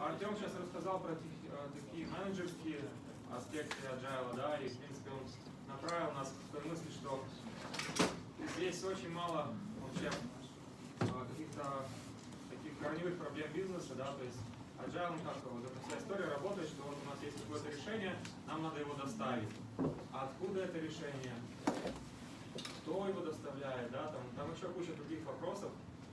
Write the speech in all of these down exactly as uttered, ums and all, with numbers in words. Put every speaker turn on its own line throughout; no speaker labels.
Артем сейчас рассказал про такие менеджерские аспекты Agile, да, и в принципе он направил нас к той мысли, что здесь очень мало вообще каких-то таких корневых проблем бизнеса, да, то есть Agile, как вот эта вся история работает, что вот у нас есть какое-то решение, нам надо его доставить. А откуда это решение? Кто его доставляет, да, там, там еще куча других вопросов.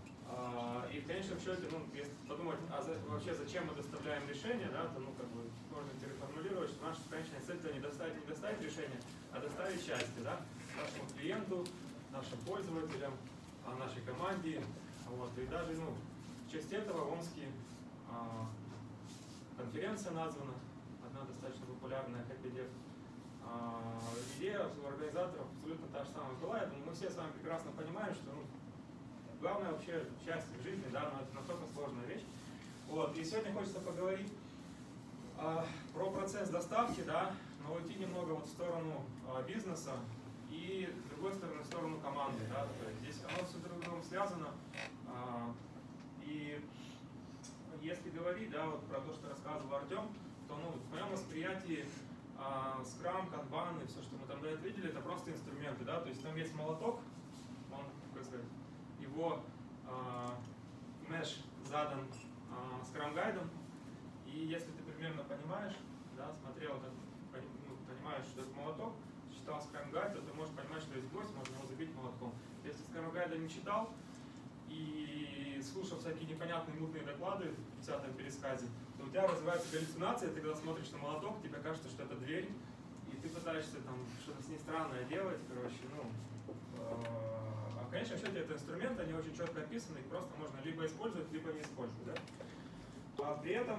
И в конечном счете, ну, если подумать, а за, вообще зачем мы доставляем решение, да, то, ну, как бы, можно переформулировать, что наша конечная цель это не доставить, не доставить решение, а доставить счастье, да, нашему клиенту, нашим пользователям, нашей команде, вот, и даже, ну, в честь этого в Омске а, конференция названа, одна достаточно популярная, Happy Dev. А, идея у организаторов абсолютно та же самая была, и мы все с вами прекрасно понимаем, что, ну, главное вообще счастье в жизни, да, но это настолько сложная вещь. Вот, и сегодня хочется поговорить а, про процесс доставки, да, но уйти немного вот в сторону а, бизнеса и, с другой стороны, в сторону команды, да, то есть здесь оно все друг с другом связано. А, и если говорить, да, вот про то, что рассказывал Артем, то, ну, в моем восприятии а, Scrum, Kanban и все, что мы там до этого видели, это просто инструменты, да, то есть там есть молоток, он, как сказать, его меш э, задан э, скрам-гайдом, и если ты примерно понимаешь, да, смотрел, так, ну, понимаешь, что это молоток, читал скрам-гайд, то ты можешь понимать, что есть гвоздь, можно его забить молотком. Если скрам-гайда не читал и слушал всякие непонятные мутные доклады в пятидесятом пересказе, то у тебя развивается галлюцинация, ты когда смотришь на молоток, тебе кажется, что это дверь, и ты пытаешься там что-то с ней странное делать, короче, ну... Э А в конечном счете это инструменты, они очень четко описаны, их просто можно либо использовать, либо не использовать. Да? А при этом,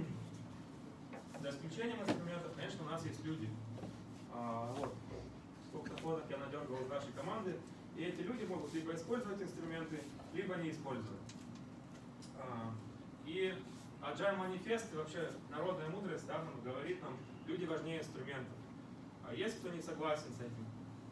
за исключением инструментов, конечно, у нас есть люди. А, вот, сколько фоток я надергал из нашей команды, и эти люди могут либо использовать инструменты, либо не использовать. А, и Agile Manifest, и вообще народная мудрость, да, говорит нам, люди важнее инструментов. А есть кто не согласен с этим?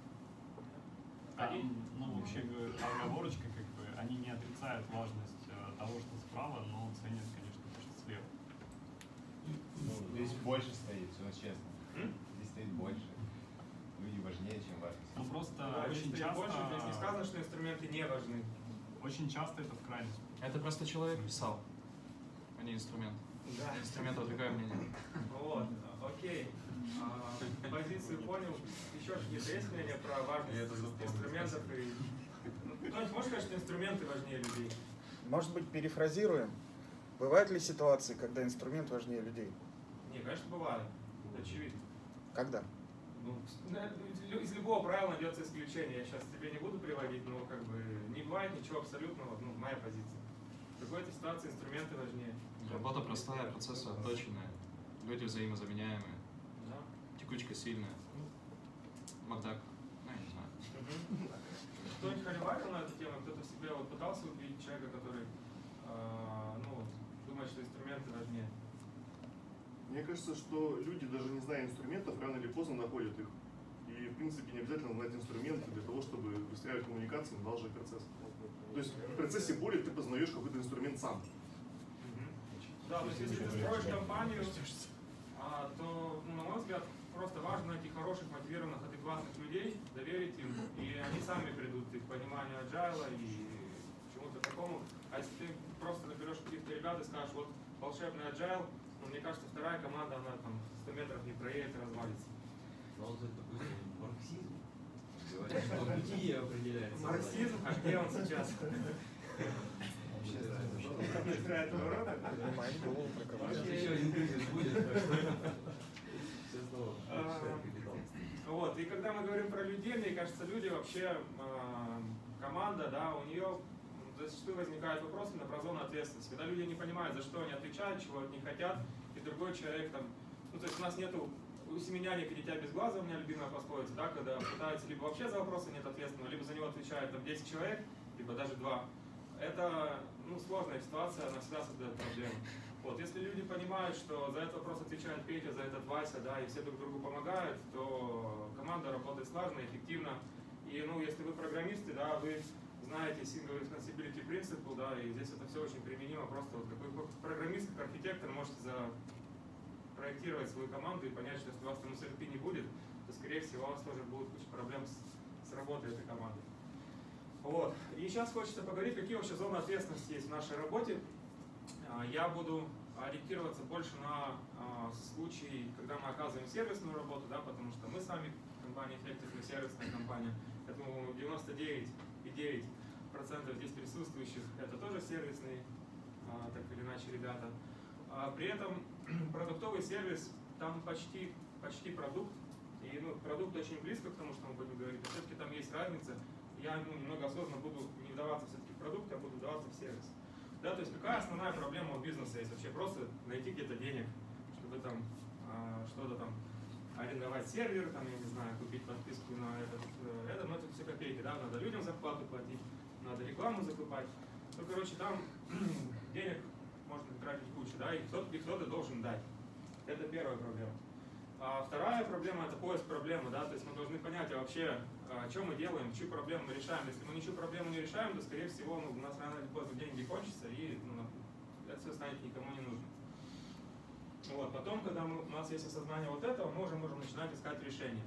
Они, ну, вообще, оговорочка, как бы, они не отрицают важность э, того, что справа, но ценят, конечно, то, что слева.
Ну, здесь больше стоит, все честно.
М?
Здесь стоит больше. Люди важнее, чем важность.
Ну, просто
да,
очень
здесь
часто...
Больше, здесь не сказано, что инструменты не важны.
Очень часто это в крайность.
Это просто человек писал, а не инструмент.
Да.
Инструмент другое мнение.
Вот, окей. А, позицию понял. Еще какие-то есть мнения про важность инструментов? И... Кто-нибудь может сказать, что инструменты важнее людей?
Может быть, перефразируем? Бывают ли ситуации, когда инструмент важнее людей?
Не, конечно, бывает. Это очевидно.
Когда?
Ну, из любого правила найдется исключение. Я сейчас тебе не буду приводить, но как бы не бывает ничего абсолютного, ну, моя позиция. В какой-то ситуации инструменты важнее.
Работа простая, процессы отточенные, люди взаимозаменяемые,
Да.
текучка сильная. Макдак, ну я не знаю.
Кто-нибудь холиварил на эту тему? Кто-то в себе вот пытался убедить человека, который э, ну, думает, что инструменты важнее?
Мне кажется, что люди, даже не зная инструментов, рано или поздно находят их. И, в принципе, не обязательно знать инструменты для того, чтобы выстраивать коммуникацию, налаживать процесс. То есть в процессе боли ты познаешь какой-то инструмент сам.
Да, то есть если ты строишь компанию, а, то, ну, на мой взгляд, просто важно найти хороших, мотивированных, адекватных людей, доверить им, и они сами придут и к пониманию agile и к чему-то такому. А если ты просто наберешь каких-то ребят и скажешь, вот волшебный agile, ну, мне кажется, вторая команда, она там сто метров не проедет и развалится.
Но вот это, допустим, марксизм. Говорят, что бытие определяется.
Марксизм? А где он сейчас?
Еще один кризис будет.
Вот, и когда мы говорим про людей, мне кажется, люди вообще, команда, да, у нее зачастую возникают вопросы на про зону ответственности. Когда люди не понимают, за что они отвечают, чего от них хотят, и другой человек там, ну то есть у нас нету у семеняне дитя без глаза, у меня любимая пословица, да, когда пытаются либо вообще за вопросы нет ответственного, либо за него отвечают там десять человек, либо даже два. Это, ну, сложная ситуация, она всегда создает проблемы. Вот, если люди понимают, что за этот вопрос отвечает Петя, за этот Вася, да, и все друг другу помогают, то команда работает слаженно, эффективно. И, ну, если вы программисты, да, вы знаете Single Responsibility Principle, да, и здесь это все очень применимо, просто вот какой программист, как архитектор. архитектор, можете запроектировать свою команду и понять, что если у вас там эс эр пи не будет, то, скорее всего, у вас тоже будет куча проблем с, с работой этой команды. Вот. И сейчас хочется поговорить, какие вообще зоны ответственности есть в нашей работе. Я буду ориентироваться больше на случаи, когда мы оказываем сервисную работу, да, потому что мы сами, компания Effective, мы сервисная компания. Я думаю, девяносто девять и девять десятых процента здесь присутствующих это тоже сервисные, так или иначе, ребята. При этом продуктовый сервис, там почти, почти продукт. И ну, продукт очень близко к тому, что мы будем говорить, но все-таки там есть разница. Я ну, немного осознанно буду не вдаваться все-таки в продукт, а буду вдаваться в сервис. Да, то есть какая основная проблема у бизнеса есть? Вообще просто найти где-то денег, чтобы там а, что-то там арендовать сервер, там, я не знаю, купить подписку на этот, это, но это все копейки, да, надо людям зарплату платить, надо рекламу закупать. Ну, короче, там денег можно тратить кучу, да, и кто-то, и кто-то должен дать. Это первая проблема. А вторая проблема – это поиск проблемы, да, то есть мы должны понять, а вообще, а, что мы делаем, чью проблему мы решаем. Если мы ничью проблему не решаем, то, скорее всего, ну, у нас рано или поздно деньги кончатся, и ну, это все станет никому не нужно. Вот, потом, когда мы, у нас есть осознание вот этого, мы уже можем начинать искать решение.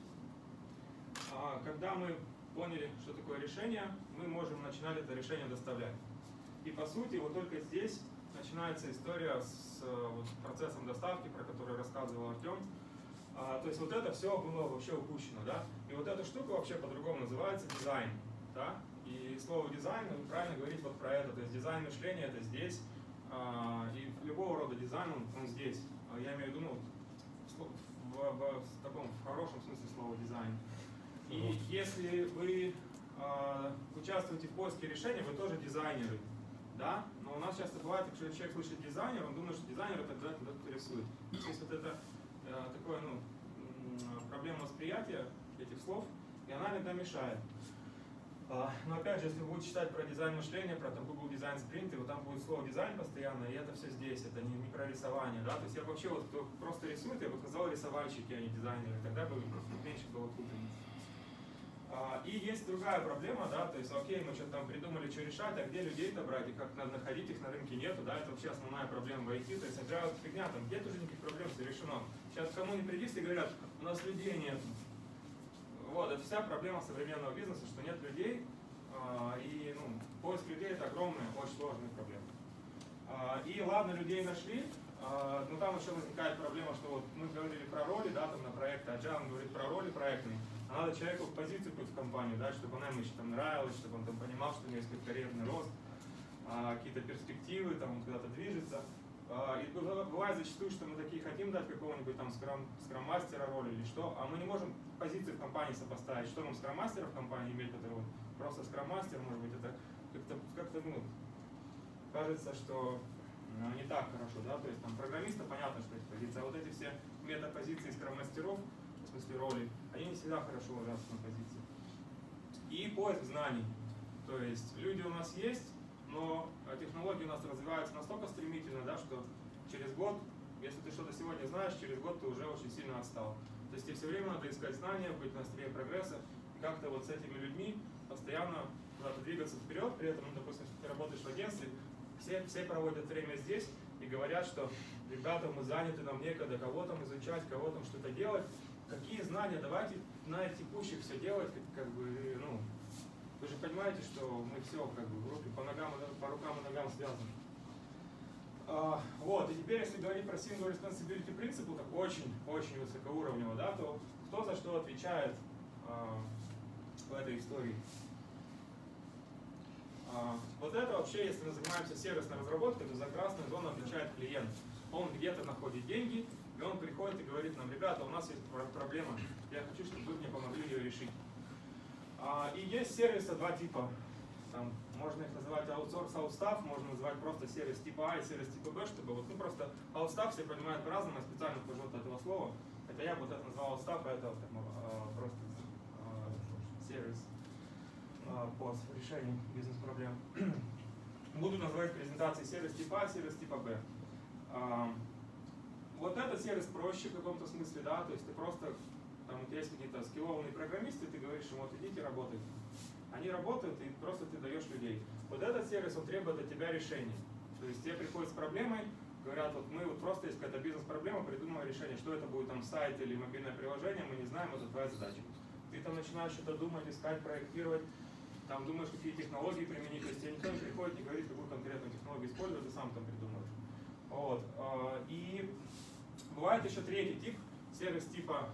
А, когда мы поняли, что такое решение, мы можем начинать это решение доставлять. И по сути, вот только здесь начинается история с вот, процессом доставки, про который рассказывал Артем. А, то есть вот это все было вообще упущено, да? И вот эта штука вообще по-другому называется дизайн, да? И слово дизайн, ну, правильно говорить вот про это, то есть дизайн мышления это здесь, а, и любого рода дизайн он, он здесь. А, я имею в виду, ну, в, в, в таком в хорошем смысле слова дизайн. И если вы э, участвуете в поиске решения, вы тоже дизайнеры, да? Но у нас часто бывает, что человек слышит дизайнер, он думает, что дизайнер это когда кто-то рисует. Здесь вот это э, такое, ну, проблема восприятия этих слов, и она иногда мешает. А, но опять же, если вы будете читать про дизайн мышления, про там, Google Design Sprint, вот там будет слово дизайн постоянно, и это все здесь, это не, не про рисование, да? То есть я вообще, вот кто просто рисует, я бы сказал рисовальщики, а не дизайнеры, тогда бы меньше было путаницы. И есть другая проблема, да, то есть, окей, мы что-то там придумали, что решать, а где людей-то брать, и как надо находить их на рынке нету, да, это вообще основная проблема в ай ти, то есть, agile фигня, там, где тоже никаких проблем, все решено. Сейчас кому не приди, все говорят, у нас людей нет. Вот, это вся проблема современного бизнеса, что нет людей, и, ну, поиск людей это огромная, очень сложная проблема. И ладно, людей нашли, но там еще возникает проблема, что вот мы говорили про роли, да, там на проекты, Agile говорит про роли проектные. А надо человеку в позицию какую-то в компанию, да, чтобы она ему еще там нравилась, чтобы он там понимал, что у него есть какой-то карьерный рост, а, какие-то перспективы, там он куда-то движется. А, и бывает зачастую, что мы такие хотим дать какого-нибудь там скрам, скрам-мастера роль или что, а мы не можем позиции в компании сопоставить, что нам скрам-мастера в компании иметь, который вот просто скрам-мастер, может быть, это как-то, как-то, ну, кажется, что ну, не так хорошо, да, то есть там программиста понятно, что эти позиции, а вот эти все метапозиции скрам-мастеров, в смысле роли, они не всегда хорошо ложатся на позиции. И поиск знаний. То есть люди у нас есть, но технологии у нас развиваются настолько стремительно, да, что через год, если ты что-то сегодня знаешь, через год ты уже очень сильно отстал. То есть тебе все время надо искать знания, быть на острие прогресса, и как-то вот с этими людьми постоянно куда-то двигаться вперед. При этом, ну, допустим, если ты работаешь в агентстве, все, все проводят время здесь и говорят, что ребята, мы заняты, нам некогда кого там изучать, кого там что-то делать. Какие знания? Давайте на текущих все делать, как, как бы, ну, вы же понимаете, что мы все как бы в группе по ногам, по рукам и ногам связаны. А, вот, и теперь, если говорить про Single Responsibility Principle, так очень-очень высокоуровнево, да, то кто за что отвечает а, в этой истории? А, вот это вообще, если мы занимаемся сервисной разработкой, то за красную зону отвечает клиент. Он где-то находит деньги, и он приходит и говорит нам, ребята, у нас есть проблема, я хочу, чтобы вы мне помогли ее решить. А, и есть сервисы два типа. Там, можно их называть аутсорс, аутстаф, можно называть просто сервис типа А и сервис типа Б, чтобы вот, ну просто аутстаф все понимают по-разному, я специально отхожу от этого слова. Это я вот это назвал аутстаф, а это там, а, просто а, сервис а, по решению бизнес-проблем. Буду называть презентации сервис типа А, сервис типа Б. А, вот этот сервис проще в каком-то смысле, да, то есть ты просто, там у тебя есть какие-то скиллованные программисты, ты говоришь им, вот идите работайте. Они работают, и просто ты даешь людей. Вот этот сервис, он требует от тебя решения. То есть тебе приходит с проблемой, говорят, вот мы вот просто есть какая-то бизнес-проблема, придумали решение, что это будет там сайт или мобильное приложение, мы не знаем, это твоя задача. Ты там начинаешь что-то думать, искать, проектировать, там думаешь, какие технологии применить, то есть тебе никто не приходит, не говорит, какую конкретную технологию использовать, ты сам там придумываешь. Вот. И бывает еще третий тип, сервис типа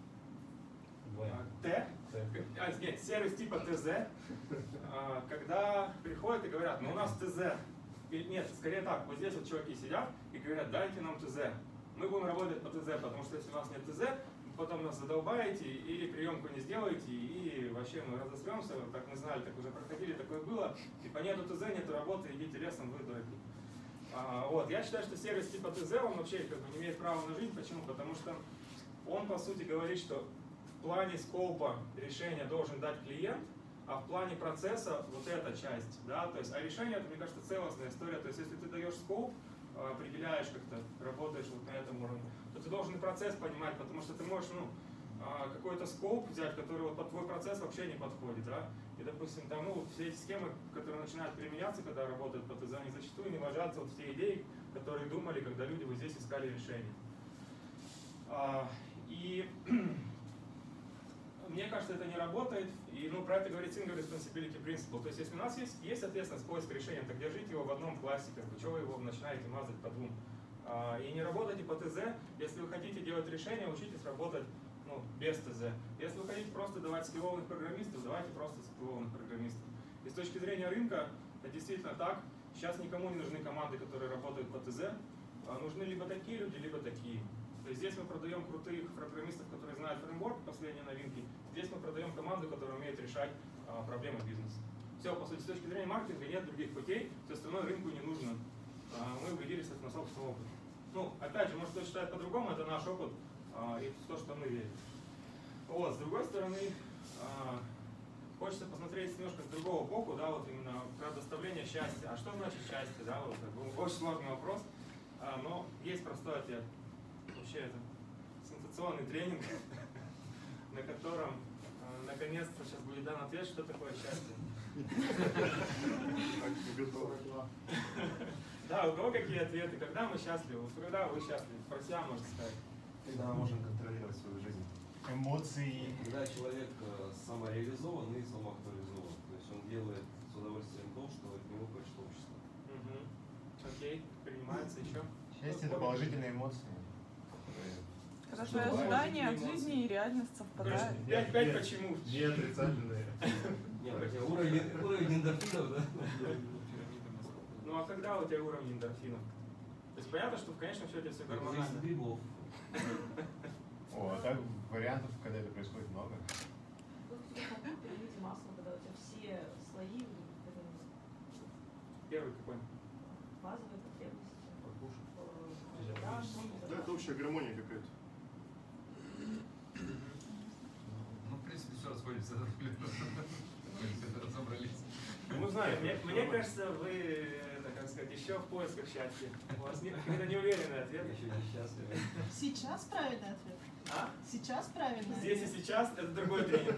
Т, а, нет, сервис типа ТЗ, когда приходят и говорят, ну у нас ТЗ, нет, скорее так, вот здесь вот чуваки сидят и говорят, дайте нам ТЗ, мы будем работать по ТЗ, потому что если у вас нет ТЗ, потом нас задолбаете или приемку не сделаете, и вообще мы разосремся, так мы знали, так уже проходили, такое было, типа нету ТЗ, нету работы, идите лесом, вы дураки. А, вот, я считаю, что сервис типа ТЗ, он вообще как бы не имеет права на жизнь, почему? Потому что он по сути говорит, что в плане скопа решения должен дать клиент, а в плане процесса вот эта часть, да, то есть, а решение это, мне кажется, целостная история, то есть если ты даешь скоп, определяешь как-то, работаешь вот на этом уровне, то ты должен и процесс понимать, потому что ты можешь, ну, какой-то скоп взять, который вот под твой процесс вообще не подходит, да, и, допустим, там, ну, все эти схемы, которые начинают применяться, когда работают по ТЗ, они зачастую не ложатся вот в те идеи, которые думали, когда люди вот здесь искали решение. И мне кажется, это не работает, и ну, про это говорит Single Responsibility Principle. То есть, если у нас есть, есть ответственность поиска решения, так держите его в одном классе, как бы, чего вы его начинаете мазать по двум. А, и не работайте по ТЗ. Если вы хотите делать решение, учитесь работать ну, без ТЗ. Если вы хотите просто давать скиллованных программистов, давайте просто скиллованных программистов. И с точки зрения рынка, это действительно так. Сейчас никому не нужны команды, которые работают по ТЗ. А нужны либо такие люди, либо такие. То есть здесь мы продаем крутых программистов, которые знают фреймворк, последние новинки. Здесь мы продаем команду, которая умеет решать а, проблемы бизнеса. Все, по сути, с точки зрения маркетинга нет других путей, все остальное рынку не нужно. А, мы убедились это на собственном опыте. Ну, опять же, может, кто считает по-другому, это наш опыт а, и то, что мы верим. Вот, с другой стороны, а, хочется посмотреть немножко с другого боку, да, вот именно про доставление счастья. А что значит счастье, да, вот, как бы, очень сложный вопрос, а, но есть простой ответ. Вообще это сенсационный тренинг, на котором э, наконец-то сейчас будет дан ответ, что такое счастье. Да, у кого какие ответы? Когда мы счастливы? Когда вы счастливы? Про себя можете сказать.
Когда мы можем контролировать свою жизнь. Эмоции.
Когда человек самореализован и самоактуализован. То есть он делает с удовольствием то, что от него хочет общество.
Окей, принимается еще.
Счастье — это положительные эмоции.
Когда твои ожидания от жизни и реальность совпадают.
Пять, пять почему?
Не отрицательные.
Нет, хотя уровень, уровень эндорфинов, да?
Ну а когда у тебя уровень эндорфинов? То есть понятно, что в конечном счете все гормонально.
Зависит от грибов.
О, а так вариантов, когда это происходит, много.
Переведите масло, когда у тебя все слои,
Первый какой?
базовые потребности.
Да, это общая гармония какая-то.
Ну, в принципе, все расходимся. Разобрались.
Ну, знаю, мне, мне кажется, вы, это, как сказать, еще в поисках счастья. У вас нет какой-то неуверенный ответ.
Еще не счастливы.
Сейчас правильный ответ.
А?
Сейчас правильный
Здесь и
ответ.
сейчас это другой тренинг.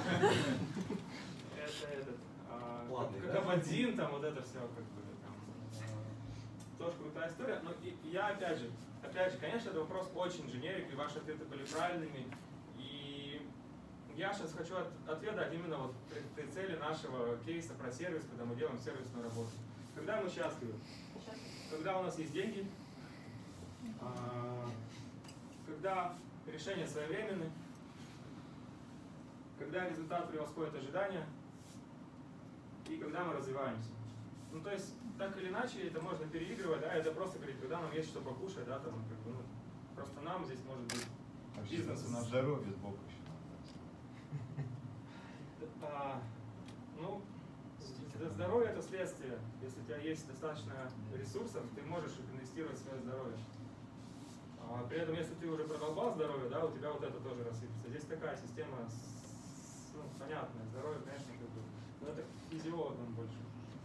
Это этот.
Ладно,
Как
да?
Абадзин, там вот это все как бы. Тоже крутая история. Но и, я опять же, опять же, конечно, это вопрос очень инженерик, и ваши ответы были правильными. И я сейчас хочу от, отведать именно вот при, при цели нашего кейса про сервис, когда мы делаем сервисную работу. Когда мы счастливы? Когда у нас есть деньги, а, когда решения своевременны, когда результат превосходит ожидания и когда мы развиваемся. Ну, то есть, так или иначе, это можно переигрывать, да, это просто говорить, когда нам есть что покушать, да, там, как бы, ну, просто нам здесь может быть бизнес у нас.
Здоровье сбоку еще.
А, ну, здоровье это следствие. Если у тебя есть достаточно ресурсов, ты можешь инвестировать в свое здоровье. А, при этом, если ты уже продолбал здоровье, да, у тебя вот это тоже рассыпется. Здесь такая система, с, ну, понятная. Здоровье, конечно, как бы, но это физиологом больше.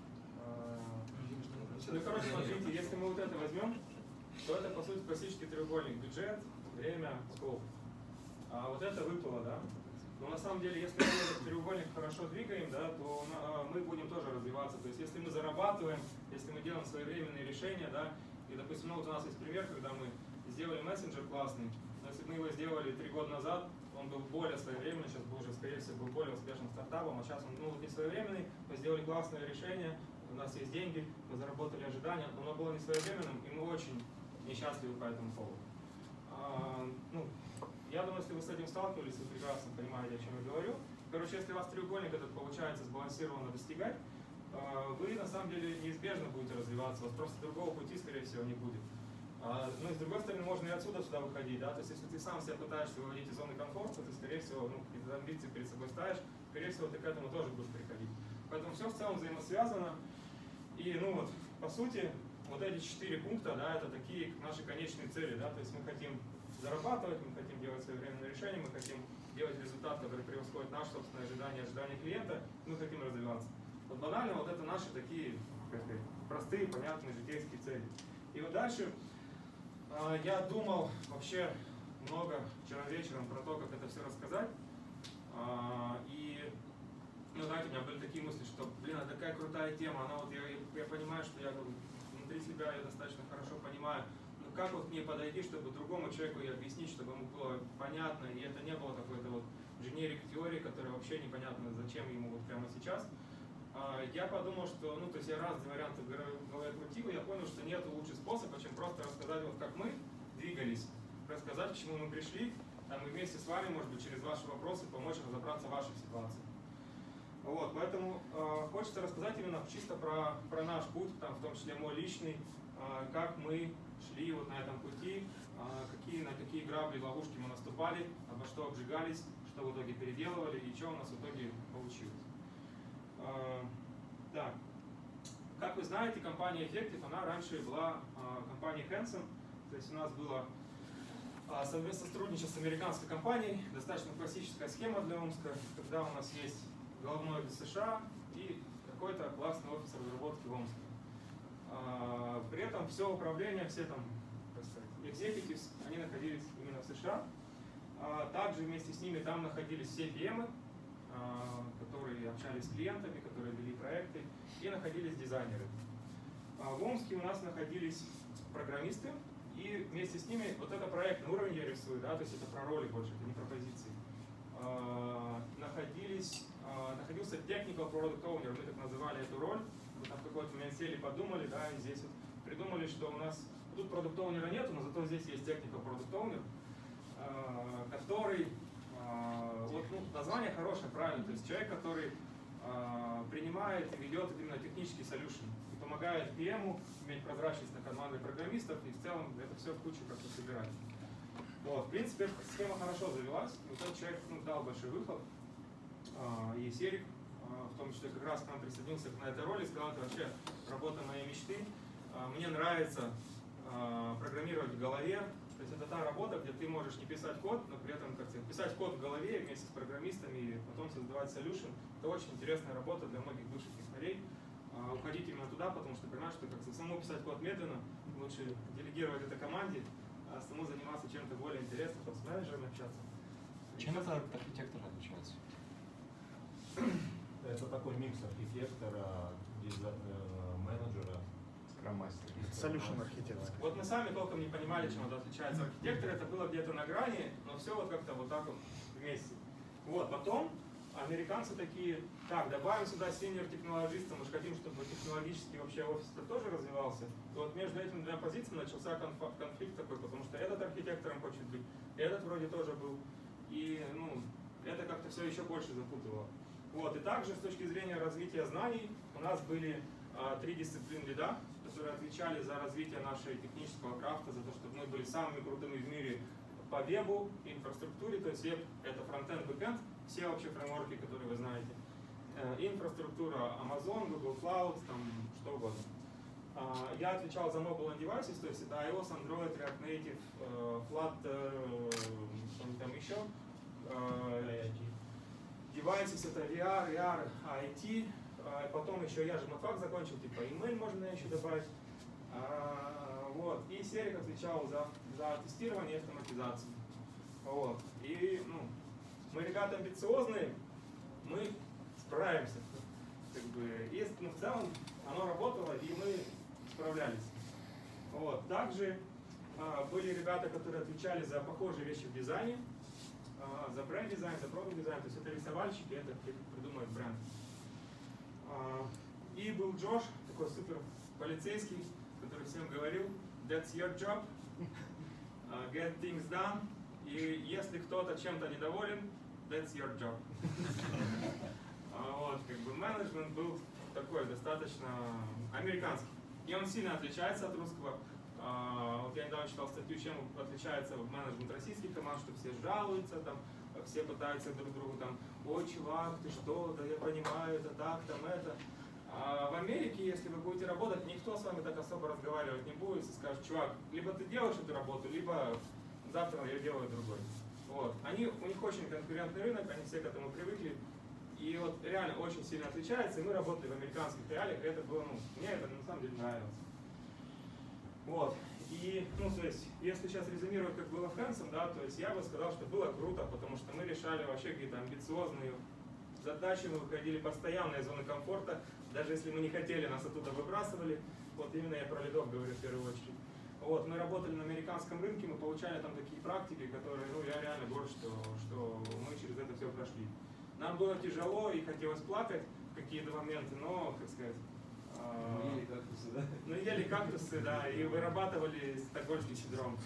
Ну, короче, смотрите, если мы вот это возьмем, то это, по сути, классический треугольник. Бюджет, время, скоп. А вот это выпало, да? Но на самом деле, если мы этот треугольник хорошо двигаем, да, то мы будем тоже развиваться. То есть, если мы зарабатываем, если мы делаем своевременные решения, да, И, допустим, ну, вот у нас есть пример, когда мы сделали мессенджер классный, но если бы мы его сделали три года назад, он был более своевременный, сейчас бы уже, скорее всего, был более успешным стартапом, а сейчас он, ну, вот не своевременный, мы сделали классное решение, у нас есть деньги, мы заработали ожидания, но оно было не своевременным, и мы очень несчастливы по этому поводу. А, ну, я думаю, если вы с этим сталкивались, вы прекрасно понимаете, о чем я говорю. Короче, если у вас треугольник этот получается сбалансированно достигать, вы на самом деле неизбежно будете развиваться, у вас просто другого пути, скорее всего, не будет. А, ну и с другой стороны, можно и отсюда сюда выходить, да, то есть если ты сам себя пытаешься выводить из зоны комфорта, ты, скорее всего, ну, какие-то амбиции перед собой ставишь, скорее всего, ты к этому тоже будешь приходить. Поэтому все в целом взаимосвязано, и, ну вот, по сути, вот эти четыре пункта, да, это такие наши конечные цели, да, то есть мы хотим зарабатывать, мы хотим делать своевременные решения, мы хотим делать результат, который превосходит наши собственные ожидания, ожидания клиента, мы хотим развиваться. Вот банально, вот это наши такие, как сказать, простые, понятные житейские цели. И вот дальше э, я думал вообще много вчера вечером про то, как это все рассказать. Э, и, ну, знаете, у меня были такие мысли, что, блин, это такая крутая тема, она вот, я, я понимаю, что я внутри себя ее достаточно хорошо понимаю, но как вот к ней подойти, чтобы другому человеку и объяснить, чтобы ему было понятно, и это не было какой-то вот дженерик теории, которая вообще непонятно, зачем ему вот прямо сейчас. Я подумал, что, ну, то есть я разные варианты в голове крутил, и я понял, что нет лучшего способа, чем просто рассказать, вот как мы двигались, рассказать, к чему мы пришли, там, и вместе с вами, может быть, через ваши вопросы помочь разобраться в вашей ситуации. Вот, поэтому э, хочется рассказать именно чисто про, про наш путь, там, в том числе мой личный, э, как мы шли вот на этом пути, э, какие, на какие грабли, ловушки мы наступали, обо что обжигались, что в итоге переделывали и что у нас в итоге получилось. Uh, так, как вы знаете, компания Effective, она раньше была uh, компанией Hanson, то есть у нас было uh, совместное сотрудничество с американской компанией, достаточно классическая схема для Омска, когда у нас есть головной офис США и какой-то классный офис разработки в Омске. Uh, при этом все управление, все там, так сказать, executives, они находились именно в США. Uh, также вместе с ними там находились все пи эм-ы, которые общались с клиентами, которые вели проекты, и находились дизайнеры. В Омске у нас находились программисты, и вместе с ними, вот это проектный уровень я рисую, да, то есть это про роли больше, это не про позиции. Находились, находился technical product owner, мы так называли эту роль, мы там в какой-то момент сели, подумали, да, и здесь вот придумали, что у нас, тут product owner нету, но зато здесь есть technical product owner, который, вот, ну, название хорошее, правильно, то есть человек, который э, принимает и ведет именно технический solution и помогает пи эм-у иметь прозрачность на команды программистов и в целом это все в кучу как-то собирать. Вот, в принципе, схема хорошо завелась, и вот этот человек, ну, дал большой выхлоп, э, и Серик, э, в том числе, как раз к нам присоединился на этой роли, сказал, это вообще работа моей мечты, э, мне нравится э, программировать в голове. То есть это та работа, где ты можешь не писать код, но при этом, как сказать, писать код в голове вместе с программистами и потом создавать solution. Это очень интересная работа для многих бывших технарей. А, уходить именно туда, потому что понимаешь, что как самому писать код медленно, лучше делегировать это команде, а самому заниматься чем-то более интересным, там, с менеджерами общаться.
Чем это от архитектора отличается?
Это такой микс архитектора, менеджера, скрам-мастера.
Solution архитектор.
Вот мы сами толком не понимали, чем это отличается. Архитектор это было где-то на грани, но все вот как-то вот так вот вместе. Вот, потом американцы такие, так, добавим сюда senior технологиста, мы же хотим, чтобы технологический вообще офис тоже развивался. И вот между этими двумя позициями начался конф- конфликт такой, потому что этот архитектором хочет быть, этот вроде тоже был. И, ну, это как-то все еще больше запутывало. Вот, и также с точки зрения развития знаний у нас были а, три дисциплины лида, которые отвечали за развитие нашего технического крафта, за то, чтобы мы были самыми крутыми в мире по вебу, инфраструктуре, то есть веб это фронтенд, бэкенд, все вообще фреймворки, которые вы знаете. Э, инфраструктура Amazon, Google Cloud, там что угодно. Э, я отвечал за mobile and devices, то есть это iOS, Android, React Native, э, Flutter, что-нибудь там еще. Э, devices это ви ар, эй ар, ай ти. Потом еще я же матфак закончил, типа email можно еще добавить. А, вот. И Серик отвечал за, за тестирование и автоматизацию. Вот. И ну, мы ребята амбициозные, мы справимся. Как бы, и ну, в целом оно работало, и мы справлялись. Вот. Также а, были ребята, которые отвечали за похожие вещи в дизайне, а, за бренд-дизайн, за продукт-дизайн, то есть это рисовальщики, это придумывает бренд. А, и был Джош, такой супер полицейский, который всем говорил: that's your job, uh, get things done, и если кто-то чем-то недоволен, that's your job. Вот, как бы менеджмент был такой достаточно американский. И он сильно отличается от русского. Вот я недавно читал статью, чем отличается менеджмент российских команд, что все жалуются, там, все пытаются друг другу там: ой, чувак, ты что, да я понимаю, это так, там это. А в Америке, если вы будете работать, никто с вами так особо разговаривать не будет и скажет: чувак, либо ты делаешь эту работу, либо завтра я делаю другой. Вот. Они, у них очень конкурентный рынок, они все к этому привыкли. И вот реально очень сильно отличается, и мы работали в американских реалиях, и это было, ну, мне это на самом деле нравилось. Вот. И, ну, то есть, если сейчас резюмировать, как было в Hanson, да, то есть я бы сказал, что было круто, потому что мы решали вообще какие-то амбициозные задачи, мы выходили постоянно из зоны комфорта, даже если мы не хотели, нас оттуда выбрасывали. Вот именно я про лидов говорю в первую очередь. Вот, мы работали на американском рынке, мы получали там такие практики, которые, ну, я реально горд, что, что мы через это все прошли. Нам было тяжело и хотелось плакать в какие-то моменты, но, как сказать,
Мы ели кактусы, да?
Ну, ели кактусы, да, и вырабатывали стокгольмский синдром.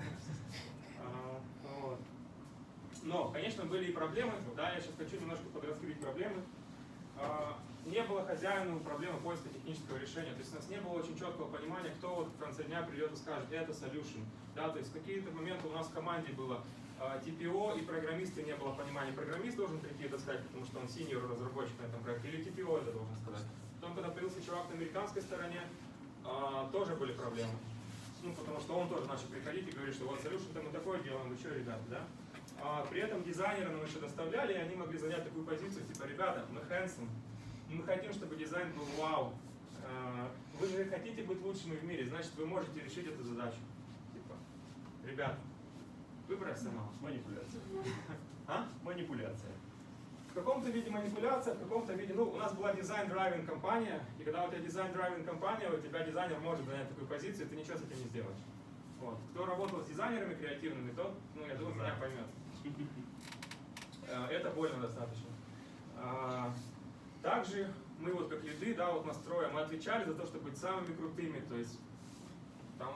Вот. Но, конечно, были и проблемы, да, я сейчас хочу немножко подраскрыть проблемы. Не было хозяину проблемы поиска технического решения, то есть у нас не было очень четкого понимания, кто вот в конце дня придет и скажет: это solution. Да, то есть в какие-то моменты у нас в команде было ти пи о и программисты, не было понимания. Программист должен прийти это сказать, потому что он синьор разработчик на этом проекте, или ти пи о это должен сказать. Потом, когда появился чувак на американской стороне, тоже были проблемы. Ну, потому что он тоже начал приходить и говорить, что вот solution-то мы такое делаем, вы что, ребята, да? А при этом дизайнеры нам еще доставляли, и они могли занять такую позицию, типа: ребята, мы Hanson, мы хотим, чтобы дизайн был вау. Вы же хотите быть лучшими в мире, значит, вы можете решить эту задачу. Типа, ребята, выбор сама.
Манипуляция.
А?
Манипуляция.
В каком-то виде манипуляция, в каком-то виде, ну, у нас была дизайн-драйвинг компания, и когда у тебя дизайн-драйвинг компания, у тебя дизайнер может занять такую позицию, и ты ничего с этим не сделаешь. Вот. Кто работал с дизайнерами креативными, тот, ну, я думаю, меня поймет. Это больно достаточно. Также мы вот как лиды, да, вот настроя, мы отвечали за то, чтобы быть самыми крутыми, то есть там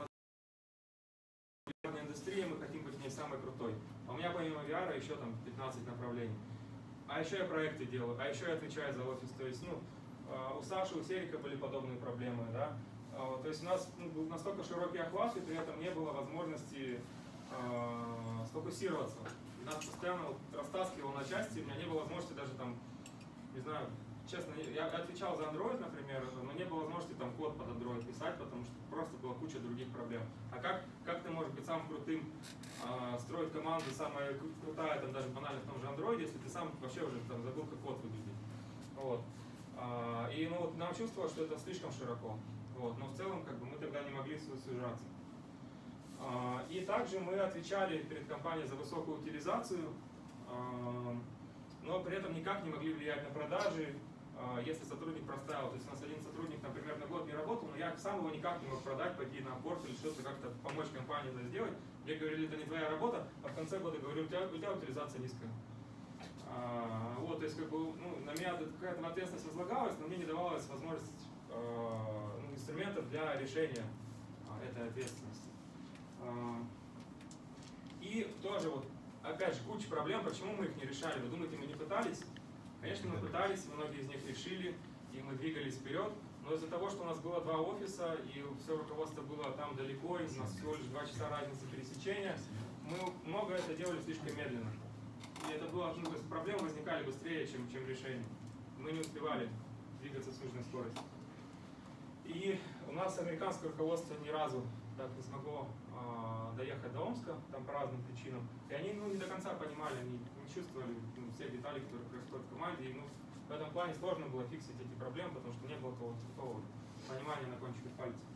в индустрии мы хотим быть в ней самой крутой. А у меня помимо ви ар еще там пятнадцать направлений. А еще я проекты делаю, а еще я отвечаю за офис. То есть, ну, у Саши, у Серика были подобные проблемы, да. То есть у нас был настолько широкий охват, и при этом не было возможности э, сфокусироваться. И нас постоянно вот растаскивало на части, у меня не было возможности даже там, не знаю, честно, я отвечал за Android, например, но не было возможности там код под Android писать, потому что просто была куча других проблем. А как, как ты можешь быть самым крутым, э, строить команду, самая крутая, там даже банально в том же Android, если ты сам вообще уже там забыл, как код выглядит. Вот. А, и ну, вот, нам чувствовалось, что это слишком широко. Вот. Но в целом как бы, мы тогда не могли сужаться. А, и также мы отвечали перед компанией за высокую утилизацию, а, но при этом никак не могли влиять на продажи, а, если сотрудник проставил. То есть у нас один сотрудник, например, на год не работал, но я сам его никак не мог продать, пойти на борт или что-то как-то помочь компании это сделать. Мне говорили: это не твоя работа, а в конце года говорю: у тебя, у тебя утилизация низкая. А, вот, то есть как бы, ну, на меня какая-то ответственность возлагалась, но мне не давалась возможность э, ну, инструментов для решения э, этой ответственности. Э, и тоже вот, опять же, куча проблем, почему мы их не решали. Вы думаете, мы не пытались? Конечно, мы пытались, многие из них решили, и мы двигались вперед, но из-за того, что у нас было два офиса, и все руководство было там далеко, и у нас всего лишь два часа разницы пересечения, мы много это делали слишком медленно. И это было, ну, то есть проблемы возникали быстрее, чем, чем решения. Мы не успевали двигаться с нужной скоростью. И у нас американское руководство ни разу так не смогло э, доехать до Омска, там по разным причинам. И они, ну, не до конца понимали, они не чувствовали, ну, все детали, которые происходят в команде. И, ну, в этом плане сложно было фиксить эти проблемы, потому что не было какого-то такого понимания на кончиках пальцев.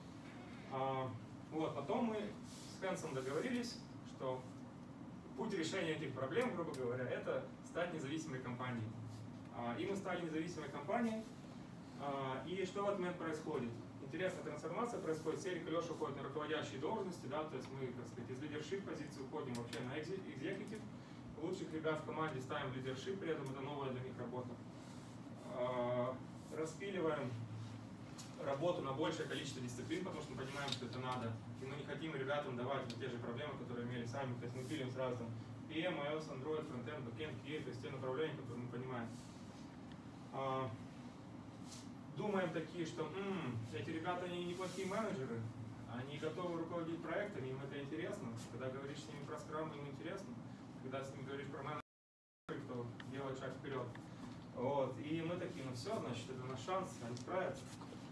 А, вот, потом мы с Hanson договорились, что путь решения этих проблем, грубо говоря, это стать независимой компанией. И мы стали независимой компанией. И что в этот момент происходит? интересная трансформация происходит. Серик и Леша уходят на руководящие должности, да, то есть мы, как сказать, из лидершип позиции уходим вообще на экзекутив. Лучших ребят в команде ставим в лидершип, при этом это новая для них работа. Распиливаем работу на большее количество дисциплин, потому что мы понимаем, что это надо. И мы не хотим ребятам давать те же проблемы, которые имели сами. То есть мы пилим сразу там пи эм, iOS, Android, Frontend, Backend, кью эй, то есть те направления, которые мы понимаем. Думаем такие, что м-м, эти ребята они неплохие менеджеры, они готовы руководить проектами, им это интересно. Когда говоришь с ними про скрам, им интересно. Когда с ними говоришь про менеджеров, то делать шаг вперед. Вот. И мы такие, ну все, значит, это наш шанс, они справятся.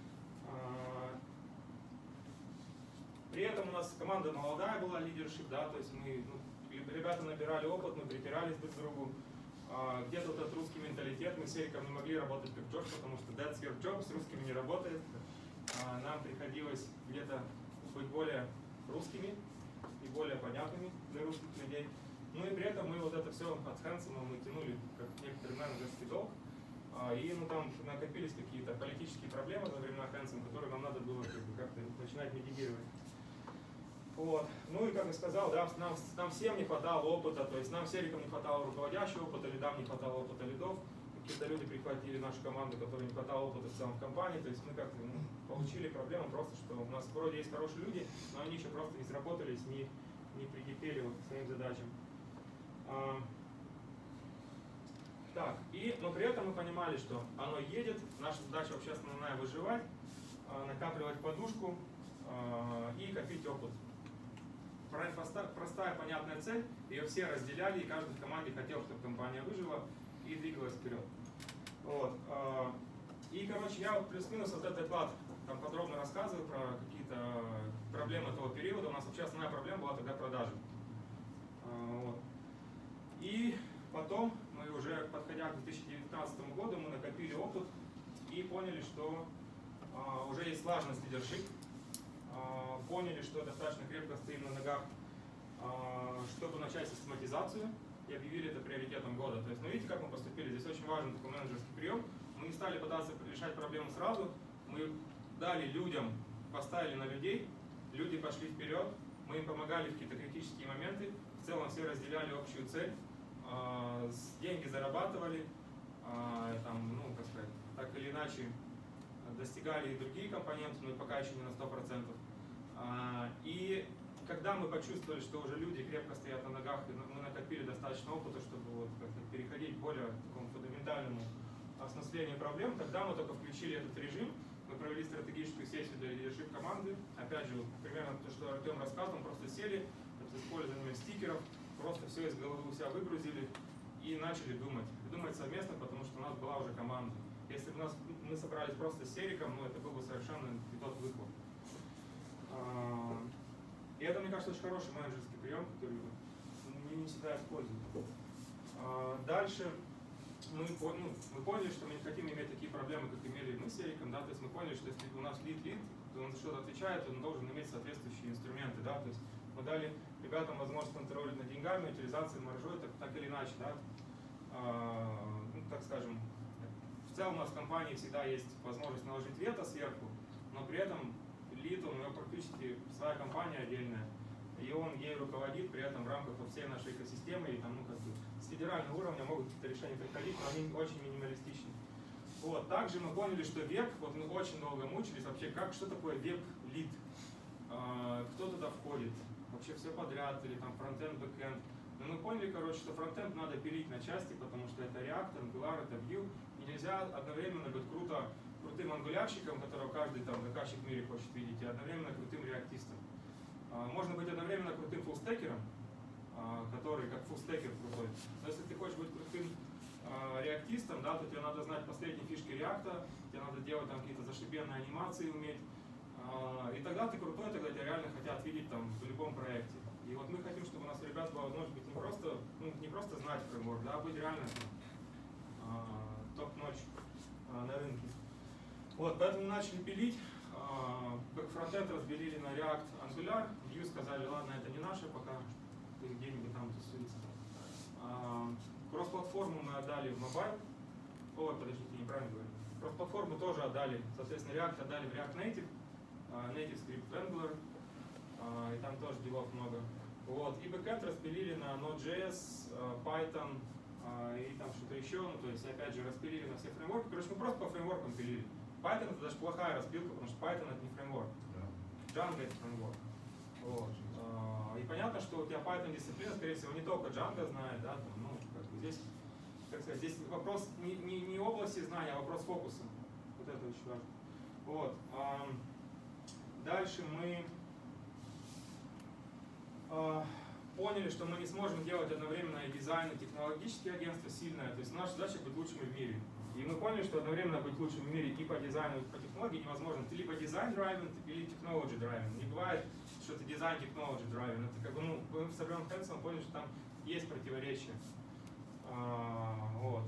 При этом у нас команда молодая была, лидершип, да, то есть мы, ну, ребята набирали опыт, мы притирались друг к другу. Где-то вот этот русский менталитет, мы с Эриком не могли работать как Джордж, потому что that's your job, с русскими не работает. Нам приходилось где-то быть более русскими и более понятными для русских людей. Ну и при этом мы вот это все от Хэнсома мы тянули как некоторый менеджерский долг. И ну, там накопились какие-то политические проблемы во времена Хэнсома, которые нам надо было как бы, как-то начинать митигировать. Вот. Ну и как я сказал, да, нам, нам всем не хватало опыта, то есть нам с Эриком не хватало руководящего опыта, лидам не хватало опыта лидов. Какие-то люди прихватили нашу команду, которым не хватало опыта в целом в компании, то есть мы как-то ну, получили проблему просто, что у нас вроде есть хорошие люди, но они еще просто не сработались, не, не прикипели вот к своим задачам. А, так, и, но при этом мы понимали, что оно едет, наша задача вообще основная выживать, а, накапливать подушку а, и копить опыт. Простая, простая, понятная цель, ее все разделяли, и каждый в команде хотел, чтобы компания выжила и двигалась вперед. Вот. И, короче, я вот плюс-минус вот этот доклад там подробно рассказываю про какие-то проблемы того периода. У нас вообще основная проблема была тогда продажи. Вот. И потом мы уже, подходя к две тысячи девятнадцатому году, мы накопили опыт и поняли, что уже есть слаженность лидершип. Поняли, что достаточно крепко стоим на ногах, чтобы начать систематизацию, и объявили это приоритетом года. То есть, ну видите, как мы поступили? Здесь очень важный такой менеджерский прием. Мы не стали пытаться решать проблему сразу, мы дали людям, поставили на людей, люди пошли вперед, мы им помогали в какие-то критические моменты, в целом все разделяли общую цель, деньги зарабатывали, там, ну, как сказать, так или иначе, достигали и другие компоненты, но пока еще не на сто процентов. И когда мы почувствовали, что уже люди крепко стоят на ногах, и мы накопили достаточно опыта, чтобы вот как-то переходить к более такому фундаментальному осмыслению проблем, тогда мы только включили этот режим, мы провели стратегическую сессию для лидершип команды. Опять же, вот, примерно то, что Артем рассказывал, мы просто сели с использованием стикеров, просто все из головы у себя выгрузили и начали думать. Думать совместно, потому что у нас была уже команда. Если бы у нас, мы собрались просто с Сериком, ну это был бы совершенно не тот выхлоп. И это, мне кажется, очень хороший менеджерский прием, который не, не всегда используют. Дальше мы, ну, мы поняли, что мы не хотим иметь такие проблемы, как имели мы с Сериком, да, то есть мы поняли, что если у нас лид-лид, то он за что-то отвечает, он должен иметь соответствующие инструменты, да, то есть мы дали ребятам возможность контролировать над деньгами, утилизацией, маржой, так, так или иначе, да, ну, так скажем. В целом у нас в компании всегда есть возможность наложить вето сверху, но при этом лид, у него практически своя компания отдельная, и он ей руководит, при этом в рамках вот всей нашей экосистемы, и там, ну, как бы, с федерального уровня могут какие-то решения приходить, но они очень минималистичны. Вот. Также мы поняли, что веб, вот мы очень долго мучились вообще, как, что такое веб-лид, а, кто туда входит, вообще все подряд, или там фронтенд, бэкенд. Но мы поняли, короче, что фронтенд надо пилить на части, потому что это React, Angular, это Vue, и нельзя одновременно быть круто, крутым ангулярщиком, которого каждый там заказчик в мире хочет видеть, и одновременно крутым реактистом. А, можно быть одновременно крутым фуллстекером, а, который как фуллстекер крутой, но если ты хочешь быть крутым а, реактистом, да, то тебе надо знать последние фишки реакта, тебе надо делать там какие-то зашибенные анимации уметь, а, и тогда ты крутой, тогда тебя реально хотят видеть там в любом проекте. И вот мы хотим, чтобы у нас у ребят была возможность быть не просто, ну, не просто знать фреймворк, да, а быть реально а, топ-ночь а, на рынке. Вот, поэтому начали пилить, как фронтенд разбилили на React, Angular, Vue сказали, ладно, это не наше, пока ты где-нибудь там тусуется. Кросс-платформу мы отдали в Mobile, ой, подождите, неправильно говорю. Кросс-платформу тоже отдали, соответственно, React отдали в React Native, Native Script Wrangler, и там тоже делов много. Вот. И бэкэнд распилили на Node.js, Python и там что-то еще, ну то есть опять же распилили на все фреймворки. Короче, мы просто по фреймворкам пилили. Python это даже плохая распилка, потому что Python это не фреймворк. Django это фреймворк. Вот. И понятно, что у тебя Python дисциплина, скорее всего, не только Django знает, да, там, ну, как бы здесь, как сказать, здесь вопрос не, не, не области знания, а вопрос фокуса. Вот это очень важно. Вот. Дальше мы поняли, что мы не сможем делать одновременно и дизайн, и технологические агентства сильное, то есть наша задача быть лучшими в мире. И мы поняли, что одновременно быть лучшим в мире и по дизайну, и по технологии невозможно. Ты либо дизайн-драйвен, или технологи-драйвен. Не бывает, что ты дизайн-технологи-драйвен. Это как бы, ну, мы с Абрамом Хэнсоном поняли, что там есть противоречия. А, вот.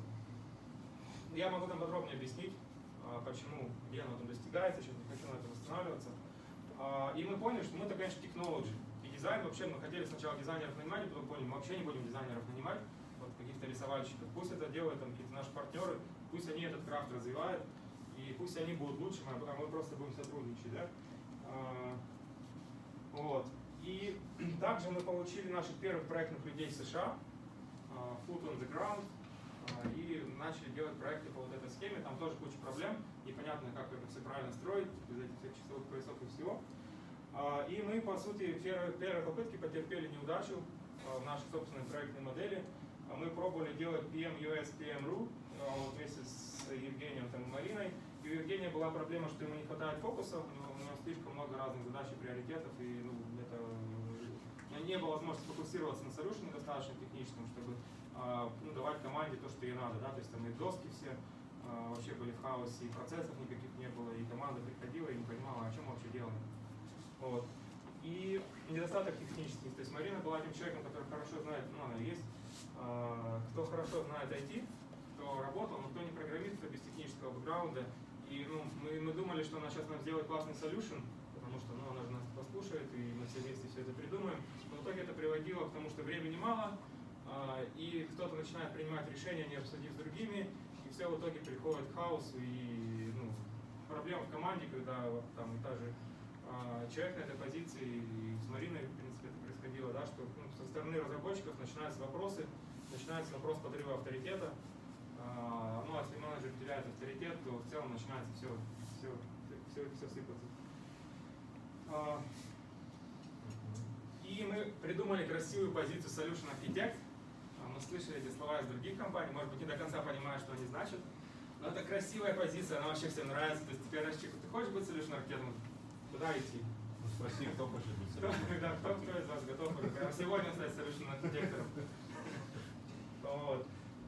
Я могу там подробнее объяснить, а, почему, где оно там достигается, сейчас не хочу на этом останавливаться. А, и мы поняли, что мы-то, конечно, технологи. И дизайн вообще, мы хотели сначала дизайнеров нанимать, потом поняли, мы вообще не будем дизайнеров нанимать, вот каких-то рисовальщиков. Пусть это делают там какие-то наши партнеры, пусть они этот крафт развивают, и пусть они будут лучшими, а мы просто будем сотрудничать, да? А, вот. И также мы получили наших первых проектных людей в США, uh, Foot on the Ground, uh, и начали делать проекты по вот этой схеме. Там тоже куча проблем, непонятно, как это все правильно строить, без этих всех часовых поясов и всего. Uh, и мы, по сути, первые, первые попытки потерпели неудачу uh, в нашей собственной проектной модели. Uh, мы пробовали делать пи эм ю эс, пи эм ru uh, вместе с Евгением там, и Мариной. И у Евгения была проблема, что ему не хватает фокуса, но у него слишком много разных задач и приоритетов, и ну, это, не было возможности фокусироваться на solution достаточно техническом, чтобы э, ну, давать команде то, что ей надо. Да? То есть там и доски все э, вообще были в хаосе, и процессов никаких не было, и команда приходила и не понимала, о чем мы вообще делаем. Вот. И недостаток технический. То есть Марина была тем человеком, который хорошо знает, ну она есть, э, кто хорошо знает ай ти, кто работал, но кто не программист, кто без технического бэкграунда. И ну, мы, мы думали, что она сейчас нам сделает классный solution, потому что ну, она же нас послушает, и мы все вместе все это придумаем. Но в итоге это приводило к тому, что времени мало, а, и кто-то начинает принимать решения, не обсудив с другими, и все в итоге приходит к хаосу и ну, проблема в команде, когда вот, там и та же а, человек на этой позиции, и с Мариной, в принципе, это происходило, да, что ну, со стороны разработчиков начинаются вопросы, начинается вопрос подрыва авторитета. Uh, ну, а если менеджер теряет авторитет, то в целом начинается все, все, все, все сыпаться. Uh, и мы придумали красивую позицию Solution Architect. Uh, мы слышали эти слова из других компаний, может быть, не до конца понимаю, что они значат. Но это красивая позиция, она вообще всем нравится. То есть теперь, значит, ты хочешь быть Solution Architect? Куда идти?
Ну, спроси, кто хочет быть Solution Architect.
Да, кто, кто из вас готов прямо сегодня стать Solution Architect? Вот.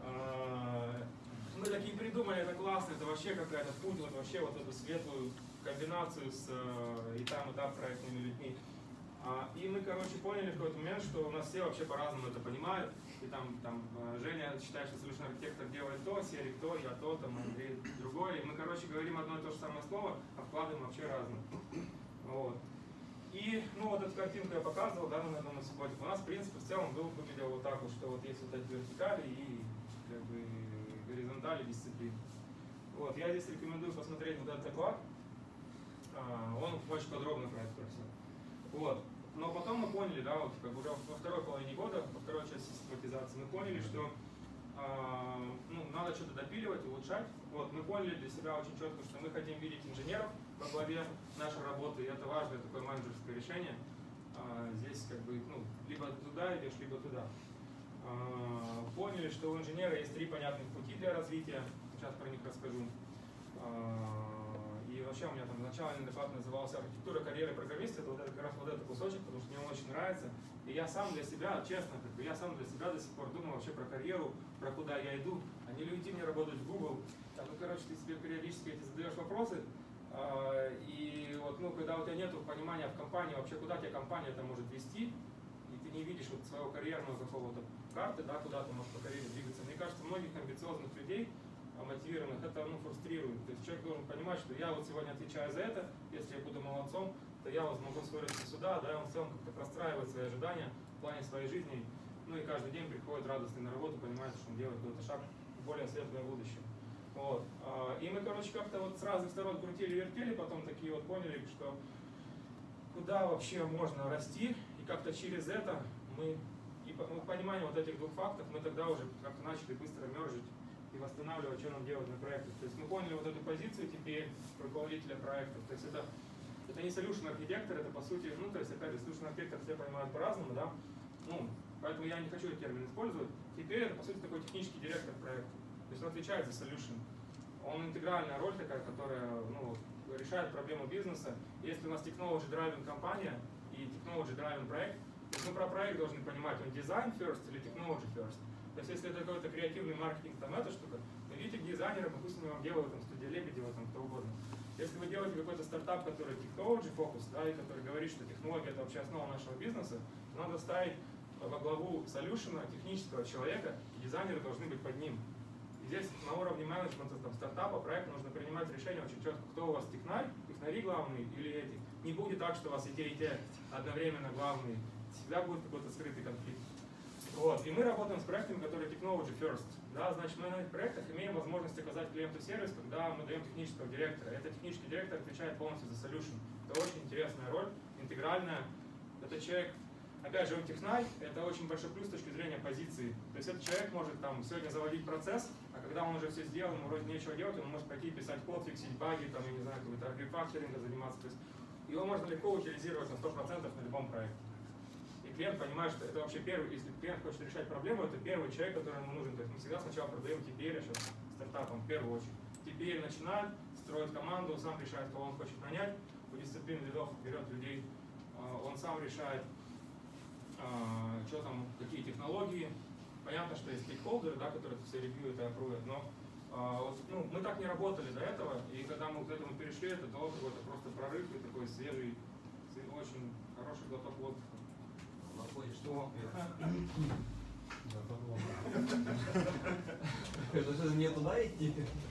Мы такие придумали, это классно, это вообще какая-то путь, вот вообще вот эту светлую комбинацию с и там, и там проектными людьми. И мы, короче, поняли в какой-то момент, что у нас все вообще по-разному это понимают. И там, там Женя считает, что Solution Architect делает то, Серик то, я то, там Андрей другое. И мы, короче, говорим одно и то же самое слово, а вкладываем вообще разное. Вот. И, ну, вот эту картинку я показывал, да, на одном из субботик. У нас, в принципе, в целом был, выглядел вот так вот, что вот есть вот эти вертикали и как бы горизонтали дисциплин. Вот, я здесь рекомендую посмотреть вот этот доклад. Он очень подробно про это все. Вот. Но потом мы поняли, да, вот как бы уже во второй половине года, во второй части систематизации, мы поняли, что а, ну, надо что-то допиливать, улучшать. Вот, мы поняли для себя очень четко, что мы хотим видеть инженеров во главе нашей работы, и это важное такое менеджерское решение. А, здесь как бы, ну, либо туда идешь, либо туда. А, поняли, что у инженера есть три понятных пути для развития, сейчас про них расскажу. А, и вообще у меня там начальный доклад назывался «Архитектура карьеры программиста», это вот это, как раз вот этот кусочек, потому что мне он очень нравится. И я сам для себя, честно, как бы, я сам для себя до сих пор думал вообще про карьеру, про куда я иду, а не уйти мне работать в Google. Там, ну, короче, ты себе периодически эти задаешь вопросы, э, и вот, ну, когда у тебя нет понимания в компании, вообще, куда тебя компания это может вести, и ты не видишь вот своего карьерного какого-то карты, да, куда ты можешь по карьере двигаться. Мне кажется, многих амбициозных людей, мотивированных, это ну, фрустрирует. То есть человек должен понимать, что я вот сегодня отвечаю за это, если я буду молодцом, то я вот смогу вырасти сюда, да, и он в целом как-то простраивает свои ожидания в плане своей жизни, ну и каждый день приходит радостный на работу, понимает, что он делает какой-то шаг в более светлое будущее. Вот. И мы, короче, как-то вот с разных сторон крутили-вертели, потом такие вот поняли, что куда вообще можно расти, и как-то через это мы, и по ну, понимание вот этих двух фактов, мы тогда уже как-то начали быстро мержить и восстанавливать, что нам делать на проектах. То есть мы поняли вот эту позицию теперь руководителя проектов. То есть это, это не solution архитектор, это по сути, ну то есть опять же, solution архитектор все понимают по-разному, да, ну, поэтому я не хочу этот термин использовать. Теперь это по сути такой технический директор проекта. То есть он отвечает за solution. Он интегральная роль такая, которая, ну, решает проблему бизнеса. Если у нас technology driven компания и technology driven проект, то есть мы про проект должны понимать, он design first или technology first. То есть если это какой-то креативный маркетинг, там эта штука, вы видите к дизайнерам, допустим, я вам делаю там студия Лебедева, там кто угодно. Если вы делаете какой-то стартап, который technology focus, да, и который говорит, что технология это вообще основа нашего бизнеса, то надо ставить во главу солюшена технического человека, и дизайнеры должны быть под ним. И здесь на уровне менеджмента там, стартапа, проекта нужно принимать решение очень четко, кто у вас технарь, технари главные или эти. Не будет так, что у вас и те, и те одновременно главные. Всегда будет какой-то скрытый конфликт. Вот. И мы работаем с проектами, которые technology first. Да, значит, мы на этих проектах имеем возможность оказать клиенту сервис, когда мы даем технического директора. Этот технический директор отвечает полностью за solution. Это очень интересная роль, интегральная. Это человек, опять же, он технарь, это очень большой плюс с точки зрения позиции. То есть этот человек может там сегодня заводить процесс, а когда он уже все сделал, ему вроде нечего делать, он может пойти писать код, фиксить баги, там, я не знаю, какой-то рефакторинга заниматься. То есть его можно легко утилизировать на сто процентов на любом проекте. И клиент понимает, что это вообще первый, если клиент хочет решать проблему, это первый человек, который ему нужен. То есть мы всегда сначала продаем ти пи эл сейчас стартапам в первую очередь. ти пи эл начинает, строит команду, сам решает, кого он хочет нанять, по дисциплине лидов берет людей, он сам решает, что там, какие технологии. Понятно, что есть стейкхолдеры, да, которые все ревьюют и аппруют, но вот, ну, мы так не работали до этого, и когда мы к этому перешли, это дало какой-то просто прорыв и такой свежий, очень хороший глоток воздуха.
Что? Это же не туда идти?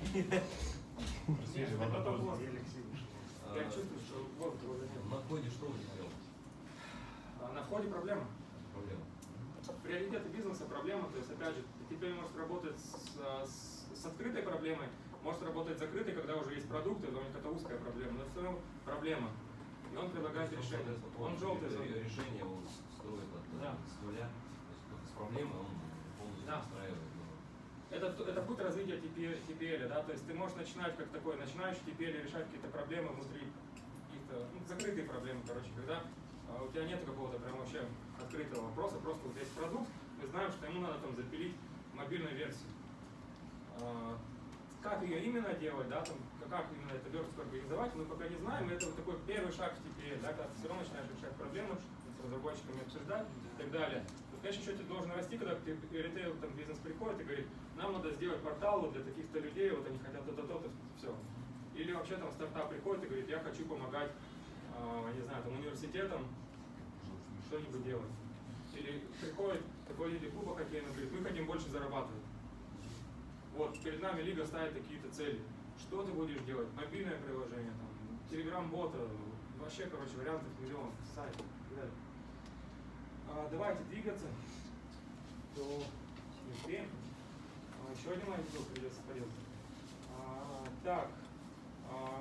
Я чувствую, что воздуха уже нет.
На входе что вы делаете?
На входе проблема.
Проблема.
Приоритеты бизнеса, проблема, то есть опять же, ты теперь можешь работать с, с, с открытой проблемой, может работать с закрытой, когда уже есть продукты, но у них это узкая проблема, но все равно проблема. И он предлагает решение. Он желтый зон.
Решение он строит от,
да.
с нуля, то есть с проблемой он полностью
да.
устраивает.
Это, это путь развития ти пи эл, да, то есть ты можешь начинать как такой начинающий ти пи эл решать какие-то проблемы внутри, каких-то ну, закрытые проблемы, короче, когда а, у тебя нет какого-то прям вообще открытого вопроса, просто вот есть продукт, мы знаем, что ему надо там запилить мобильную версию. А, как ее именно делать, да, там, как именно эту верстку организовать, мы пока не знаем, это вот такой первый шаг в ти пи эл, да, когда ты все равно начинаешь решать проблемы, с разработчиками обсуждать и так далее. В конечном счете должен расти, когда ритейл там, бизнес приходит и говорит, нам надо сделать портал вот для таких-то людей, вот они хотят то-то, то-то, все. Или вообще там стартап приходит и говорит, я хочу помогать, э, не знаю, там университетам что-нибудь делать. Или приходит такой лидер клуба хоккейного, говорит, мы хотим больше зарабатывать. Вот, перед нами лига ставит какие-то цели. Что ты будешь делать? Мобильное приложение, там, телеграм-бота, вообще, короче, вариантов миллион, сайт и так далее. А, давайте двигаться. То не успеем. А, еще один маленький блок придется поделать. А, так. А,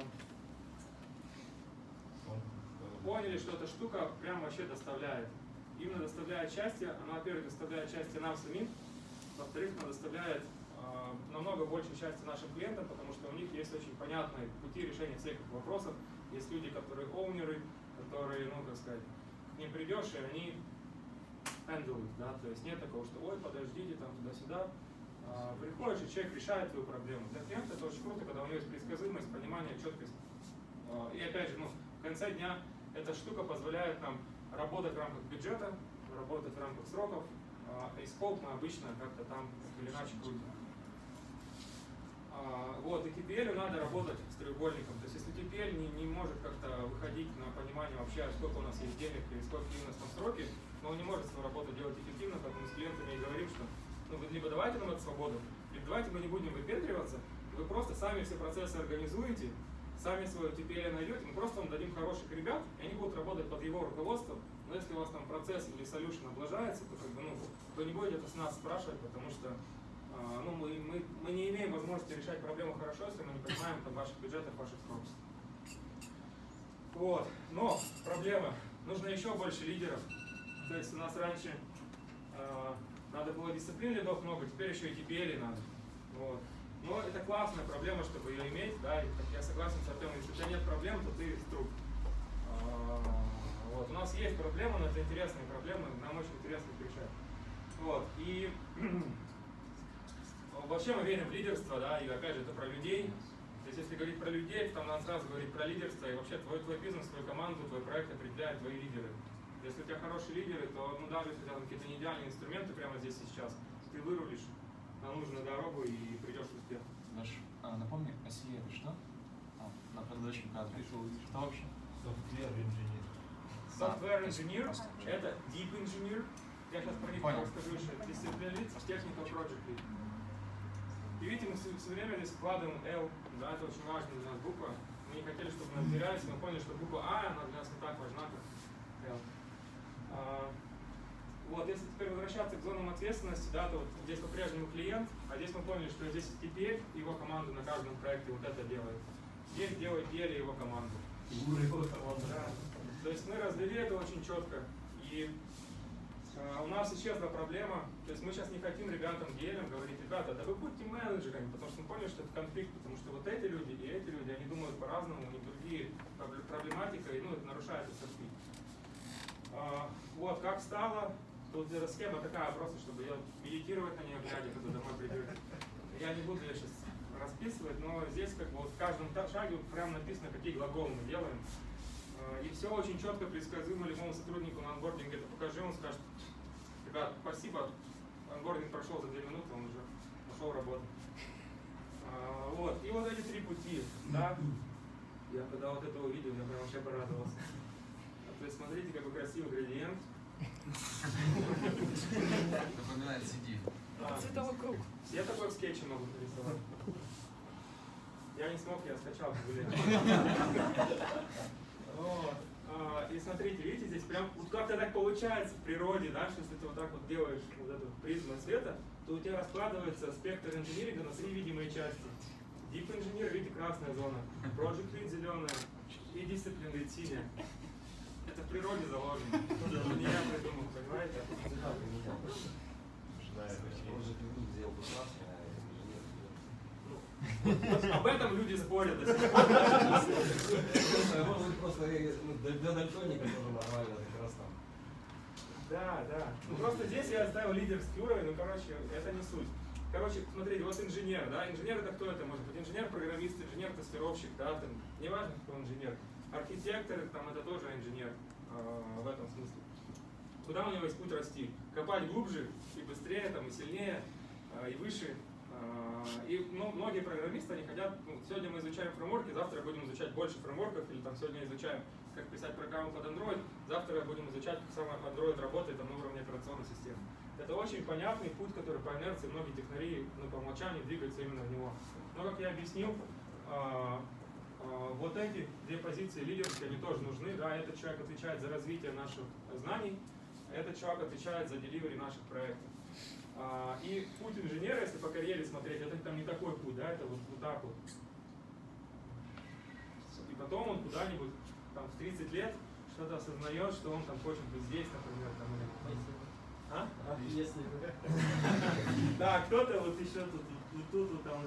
поняли, что эта штука прям вообще доставляет. Именно доставляет счастье. Она, во-первых, доставляет счастье нам самим. Во-вторых, она доставляет а, намного больше счастья нашим клиентам, потому что у них есть очень понятные пути решения всех их вопросов. Есть люди, которые оунеры, которые, ну, как сказать, к ним придешь, и они handle, да, то есть нет такого, что ой, подождите, там туда-сюда. А, приходишь, и человек решает твою проблему. Для клиента это очень круто, когда у него есть предсказуемость, понимание, четкость. А, и опять же, ну, в конце дня эта штука позволяет нам работать в рамках бюджета, работать в рамках сроков, а, и скоп мы обычно как-то там или иначе крутим. А, вот, и ти пи эл надо работать с треугольником. То есть если ти пи эл не, не может как-то выходить на понимание вообще, сколько у нас есть денег и сколько у нас там сроки, но он не может свою работу делать эффективно, поэтому мы с клиентами и говорим, что ну, вы либо давайте нам эту свободу, либо давайте мы не будем выпендриваться, вы просто сами все процессы организуете, сами свою ти пи эл найдете, мы просто вам дадим хороших ребят, и они будут работать под его руководством, но если у вас там процесс или solution облажается, то, как бы, ну, вы не будете это с нас спрашивать, потому что а, ну, мы, мы, мы не имеем возможности решать проблему хорошо, если мы не понимаем там, ваших бюджетов, ваших сроков. Вот. Но проблема. Нужно еще больше лидеров. То есть у нас раньше э, надо было дисциплин лидов много, теперь еще и ди пи эл надо. Вот. Но это классная проблема, чтобы ее иметь, да, и я согласен с Артемом, если у тебя нет проблем, то ты струк. А, вот. У нас есть проблемы, но это интересные проблемы, нам очень интересно их решать. Вот. И вообще мы верим в лидерство, да, и опять же это про людей. То есть если говорить про людей, то там надо сразу говорить про лидерство, и вообще твой, твой бизнес, твою команду, твой проект определяют твои лидеры. Если у тебя хорошие лидеры, то ну, даже если у тебя какие-то не идеальные инструменты прямо здесь и сейчас, ты вырулишь на нужную дорогу и придешь в успех.
Даш, а, напомни, эс и это что? А, на предыдущем кадре. Что вообще?
Software engineer. Software engineer – это deep engineer. Я сейчас про них расскажу еще. Discipline lead, technical project lead. И видите, мы все время здесь вкладываем L, да, это очень важная для нас буква. Мы не хотели, чтобы мы терялись, мы поняли, что буква А, она для нас не так важна, как L. А, вот, если теперь возвращаться к зонам ответственности, да, то вот здесь по-прежнему клиент, а здесь мы поняли, что здесь теперь его команда на каждом проекте вот это делает. Здесь делает Еле его команду. Да. То есть мы развели это очень четко. И а, у нас исчезла проблема, то есть мы сейчас не хотим ребятам гелем говорить, ребята, да вы будьте менеджерами, потому что мы поняли, что это конфликт, потому что вот эти люди и эти люди, они думают по-разному, у них другие проблематика, и ну, это нарушает эс эр пи. А, вот, как стало, тут схема такая просто, чтобы ее медитировать на нее глядя, когда домой придете. Я не буду ее сейчас расписывать, но здесь как бы вот в каждом шаге вот прямо написано, какие глаголы мы делаем. И все очень четко предсказуемо любому сотруднику на анбординге это покажи, он скажет, ребят, спасибо, анбординг прошел за две минуты, он уже пошел работать. А, вот, и вот эти три пути, да, я когда вот это увидел, я прям вообще порадовался. То есть смотрите, какой красивый градиент.
Напоминает си ди.
Цветовой круг.
Все такой в скетче могут нарисовать. Я не смог, я скачал, блин. Вот. А, и смотрите, видите, здесь прям вот как-то так получается в природе, да, что если ты вот так вот делаешь вот эту призму света, то у тебя раскладывается спектр инжиниринга на три видимые части. Deep Engineer, видите, красная зона, Project Lead зеленая и Discipline Lead синяя. Это в природе заложено. Это не я придумал, понимаете? Об этом люди спорят до сих пор.
Может быть, просто для дальтоника тоже нормально, как раз там.
Да, да. Ну просто здесь я оставил лидерский уровень, ну короче, это не суть. Короче, смотрите, вот инженер, да, инженер это кто это может быть? Инженер-программист, инженер-тестировщик, да, там, неважно, кто инженер. Архитектор, там, это тоже инженер э, в этом смысле. Куда у него есть путь расти? Копать глубже и быстрее, там, и сильнее, э, и выше. Э, и ну, многие программисты, они хотят, ну, сегодня мы изучаем фреймворки, завтра будем изучать больше фреймворков, или там сегодня изучаем, как писать программу под Android, завтра будем изучать, как сам Android работает там, на уровне операционной системы. Это очень понятный путь, который по инерции многие технари, ну, по умолчанию двигаются именно в него. Но, как я объяснил, э, вот эти две позиции лидерские, они тоже нужны. Да, этот человек отвечает за развитие наших знаний, этот человек отвечает за деливери наших проектов. И путь инженера, если по карьере смотреть, это там не такой путь, да, это вот, вот так вот. И потом он куда-нибудь там в тридцать лет что-то осознает, что он там хочет быть здесь, например, там, или... А?
Если...
Да, кто-то вот еще тут, вот тут, вот там...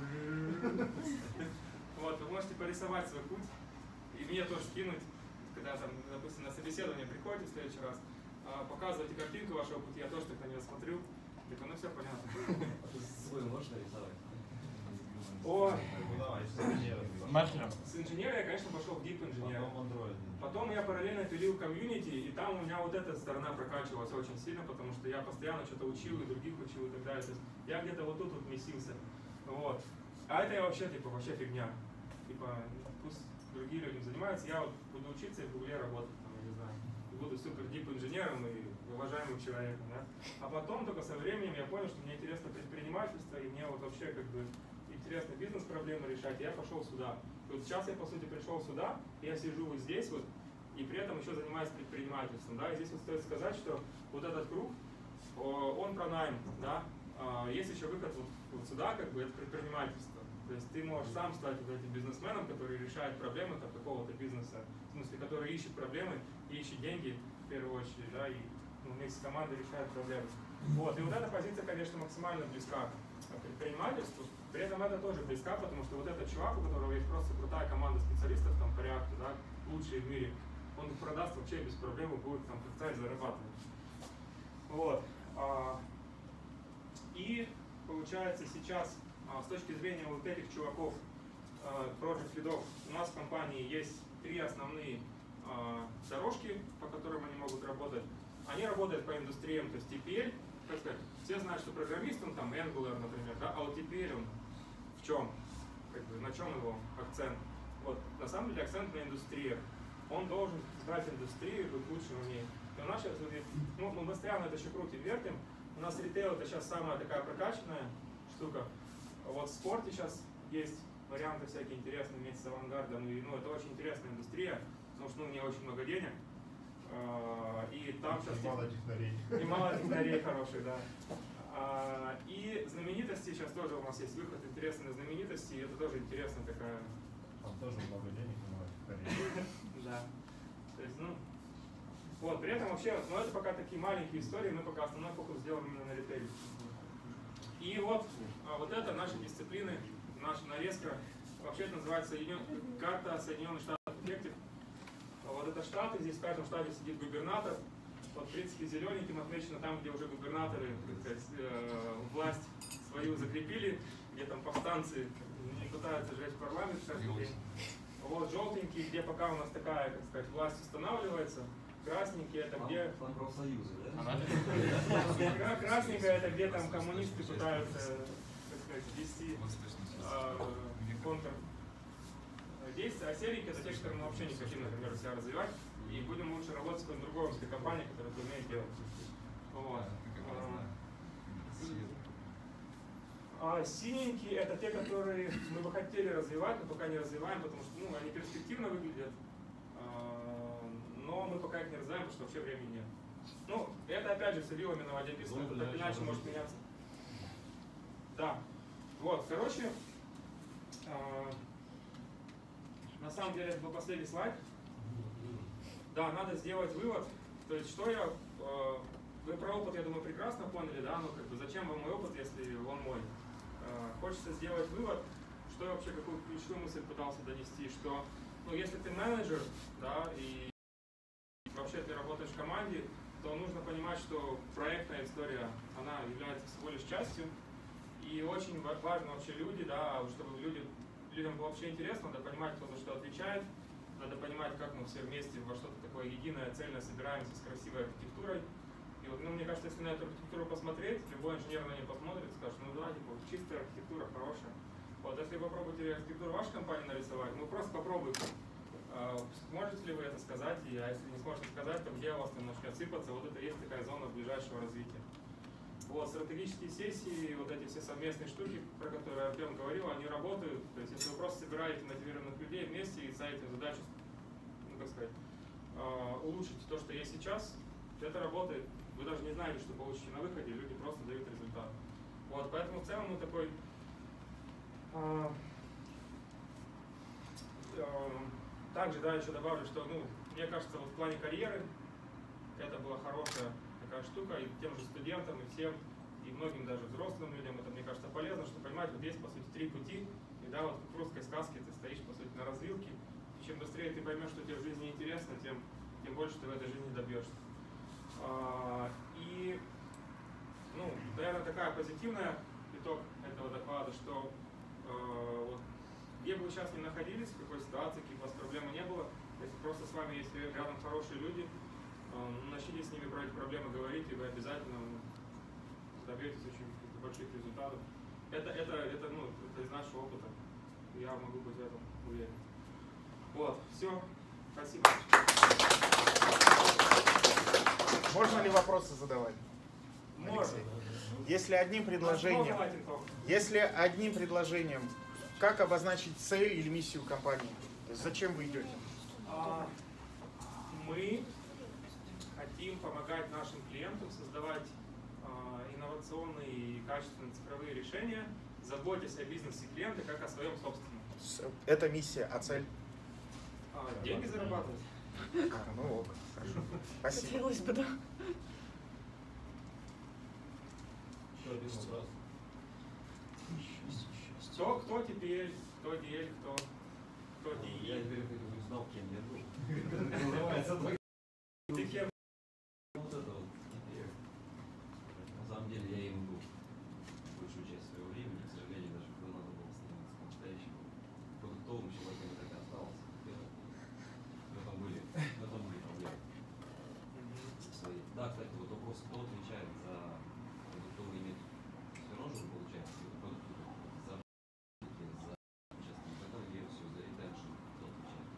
Вот, вы можете порисовать свой путь и мне тоже скинуть, когда там, допустим, на собеседование приходите в следующий раз, показывайте картинку вашего пути, я тоже так на нее смотрю, так ну все понятно.
А ты свой можешь нарисовать?
О,
Маркером.
с инженера я, конечно, пошел в Deep Engineer. Потом я параллельно пилил комьюнити, и там у меня вот эта сторона прокачивалась очень сильно, потому что я постоянно что-то учил, и других учил, и так далее. То есть я где-то вот тут вот месился. Вот. А это я вообще, типа, вообще фигня. Типа, пусть другие люди занимаются, я вот буду учиться и в Гугле работать, там, я не знаю. И буду супер дип инженером и уважаемым человеком, да. А потом только со временем я понял, что мне интересно предпринимательство, и мне вот вообще как бы интересно бизнес-проблемы решать, и я пошел сюда. И вот сейчас я, по сути, пришел сюда, я сижу вот здесь вот, и при этом еще занимаюсь предпринимательством, да. И здесь вот стоит сказать, что вот этот круг, он про найм, да. Есть еще выход вот, вот сюда, как бы, это предпринимательство. То есть ты можешь сам стать вот этим бизнесменом, который решает проблемы там, какого-то бизнеса, в смысле, который ищет проблемы, ищет деньги в первую очередь, да, и ну, вместе с командой решает проблемы. Вот. И вот эта позиция, конечно, максимально близка к предпринимательству. При этом это тоже близка, потому что вот этот чувак, у которого есть просто крутая команда специалистов там, по реакту, да, лучшие в мире, он их продаст вообще без проблем и будет там как-то зарабатывать. Вот. И получается сейчас, с точки зрения вот этих чуваков, project лидов, у нас в компании есть три основные дорожки, по которым они могут работать. Они работают по индустриям, то есть ти пи эль, как сказать, все знают, что программист, он там Angular, например, да, а вот ти пи эль он в чем? Как бы, на чем его акцент? Вот, на самом деле акцент на индустриях. Он должен знать индустрию, быть лучше в ней. И у нас сейчас, ну, мы постоянно это еще крутим, вертим. У нас ритейл это сейчас самая такая прокачанная штука. Вот в спорте сейчас есть варианты всякие интересные вместе с авангардом. И, ну, это очень интересная индустрия, потому что ну, у нее очень много денег. И там сейчас...
И мало технарей.
И мало технарей хороших, да. И знаменитости, сейчас тоже у нас есть выход интересный на знаменитости, и это тоже интересная такая...
Там тоже много денег, и мало технарей.
Да. То есть, ну... Вот, при этом вообще, ну это пока такие маленькие истории, мы пока основной фокус сделаем именно на ритейле. И вот, вот это наши дисциплины, наша нарезка. Вообще это называется Соединен... карта Соединенных Штатов Эффектив. Вот это штаты, здесь в каждом штате сидит губернатор. Вот, в принципе, зелененьким отмечено там, где уже губернаторы, так сказать, э, власть свою закрепили, где там повстанцы не пытаются сжечь парламент каждый день. Вот желтенький, где пока у нас такая, как сказать, власть устанавливается. Красненький это где...
Там профсоюзы, да?
Красненькое это где там коммунисты пытаются, так сказать, вести контр действия, а серенькие это те, которые мы вообще не хотим, например, себя развивать. И будем лучше работать с какой-нибудь другой русской компанией, которая это умеет делать. Вот. А синенькие это те, которые мы бы хотели развивать, но пока не развиваем, потому что ну, они перспективно выглядят. Но мы пока их не развиваем, потому что вообще времени нет. Ну, это опять же все вилами на воде писано, ну, так иначе может меняться. Да. Вот, короче, э, на самом деле это был последний слайд. Да, надо сделать вывод. То есть, что я... Э, вы про опыт, я думаю, прекрасно поняли, да? Ну, как бы, зачем вам мой опыт, если он мой? Э, хочется сделать вывод, что я вообще, какую ключевую мысль пытался донести, что, ну, если ты менеджер, да, и вообще ты работаешь в команде, то нужно понимать, что проектная история, она является всего лишь частью. И очень важно вообще люди, да, чтобы люди, людям было вообще интересно, надо понимать, кто за что отвечает, надо понимать, как мы все вместе во что-то такое единое, цельное собираемся с красивой архитектурой. И вот, ну, мне кажется, если на эту архитектуру посмотреть, любой инженер на нее посмотрит, скажет, ну да, типа, чистая архитектура, хорошая. Вот, если вы попробуете архитектуру вашей компании нарисовать, ну просто попробуйте. Сможете ли вы это сказать, и, а если не сможете сказать, то где у вас там начнет сыпаться, вот это есть такая зона ближайшего развития. Вот, стратегические сессии, вот эти все совместные штуки, про которые Артем говорил, они работают. То есть, если вы просто собираете мотивированных людей вместе и ставите задачу, ну, как сказать, улучшить то, что есть сейчас, это работает. Вы даже не знаете, что получите на выходе, люди просто дают результат. Вот, поэтому в целом мы такой... А, а, также, да, еще добавлю, что, ну, мне кажется, вот в плане карьеры это была хорошая такая штука, и тем же студентам, и всем, и многим даже взрослым людям это, мне кажется, полезно, что, понимаете, вот есть, по сути, три пути, и, да, вот как в русской сказке ты стоишь, по сути, на развилке, и чем быстрее ты поймешь, что тебе в жизни интересно, тем, тем больше ты в этой жизни добьешься. А, и, ну, наверное, такая позитивная итог этого доклада, что э, вот, где бы вы сейчас ни находились, в какой ситуации, каких у вас проблем не было, если просто с вами есть рядом хорошие люди, э, начните с ними про эти проблемы говорить, и вы обязательно добьетесь очень больших результатов. Это, это, это, ну, это из нашего опыта. Я могу быть в этом уверен. Вот, все. Спасибо.
Можно ли вопросы задавать?
Можно.
Если одним предложением, если одним предложением, как обозначить цель или миссию компании? То есть зачем вы идете?
Мы хотим помогать нашим клиентам создавать инновационные и качественные цифровые решения заботьтесь о бизнесе клиента как о своем собственном.
Это миссия, а цель?
А, деньги зарабатывать.
А, ну ок, хорошо. Спасибо.
Хотелось бы, да.
Еще один вопрос.
Кто, кто теперь, кто дель, кто, кто ди.
Я теперь хоть знал, кем я был. Как называется?
Ты кем?
Вот это вот. На самом деле я им был большую часть своего времени, к сожалению, даже когда надо было становиться по-настоящему продуктовым человеком, так и остался. В этом были, в этом были проблемы. Свои. Да, кстати, вот вопрос, кто отвечает за продуктовые методы? Все равно же получается, за продукты, за за участие, за версию, за ретеншн, кто отвечает?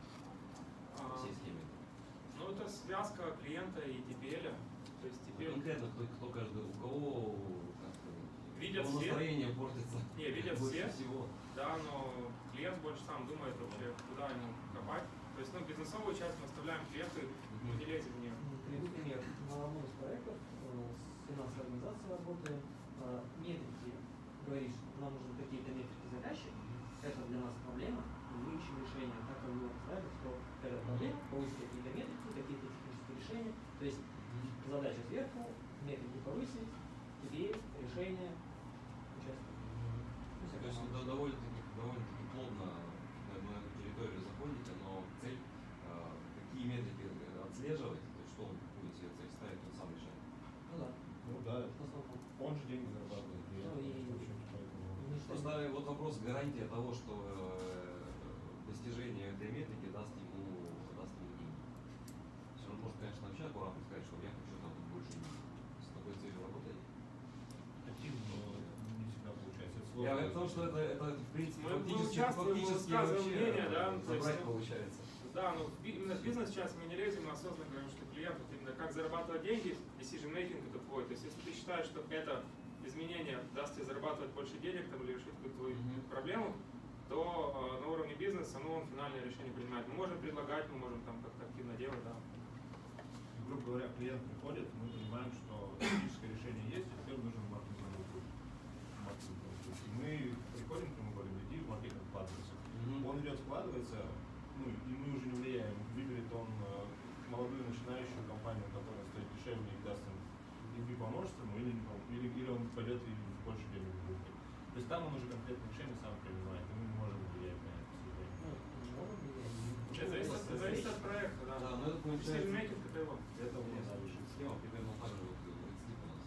А,
Все схемы.
Ну, это связка клиента и ти пи эл. То есть ти пи эл...
Конкретно, кто, кто каждый, у кого, как сказать,
Видят
у кого
все.
настроение портится.
Не, видят
больше
все.
всего.
Да, но клиент больше сам думает вообще, куда ему копать. То есть, ну, бизнесовую часть мы оставляем клиенту, мы не лезем в нее.
Приведу пример. На одном из проектов э, с финансовой организацией работаем. Э, метрики, говоришь, нам нужны какие-то метрики заказчик, это для нас проблема, мы ищем решение, так как мы представили, что это проблема, повысить какие-то метрики, какие-то технические решения. То есть задача сверху, метрики повысить, теперь решение участвовать.
То есть вы довольно-таки довольно-таки плотно на одну эту территорию заходите, но цель, э, какие метрики отслеживать, то есть что вы какую себе цель ставить, он сам решает.
Ну да.
Ну да, он же деньги зарабатывает.
Ну и
Просто вот вопрос гарантия того, что э, достижение этой метрики даст ему, даст ему деньги. То есть он может, конечно, вообще аккуратно сказать, что я хочу там больше денег. С такой целью работать.
Хотим, но не всегда получается. Это сложно.
Я говорю, потому что это, это, это в принципе,
Мы, мы
фактически,
участвуем, мы
фактически
высказываем
вообще
мнение, да, то есть,
забрать
ну,
получается.
Да, но в би- именно в бизнес-часть мы не лезем, мы осознанно говорим, что клиент, вот именно как зарабатывать деньги, decision making это твой. То есть если ты считаешь, что это изменение даст тебе зарабатывать больше денег там, или решить какую-то твою
Мгм.
проблему, то э, на уровне бизнеса, ну, он финальное решение принимает. Мы можем предлагать, мы можем там как-то активно делать, да.
Грубо говоря, клиент приходит, мы понимаем, что техническое решение есть, и теперь нужен маркетинговый путь. Маркетинговый путь. И мы приходим к нему, говорим, иди в маркетинг вкладывайся.
Мгм.
Он идет вкладывается, ну, и мы уже не влияем, выберет он э, молодую начинающую компанию, которая стоит дешевле и даст им, или поможет ему, или, не поможет, или, или он пойдет и больше денег будет. То есть там он уже конкретное решение сам принимает, и мы не можем влиять на это
Ну, не можем влиять.
Это зависит, от- зависит от проекта, да.
Да, но это получается,
Decision making это его.
это у нас схема примерно так же, вот, вот типа у нас.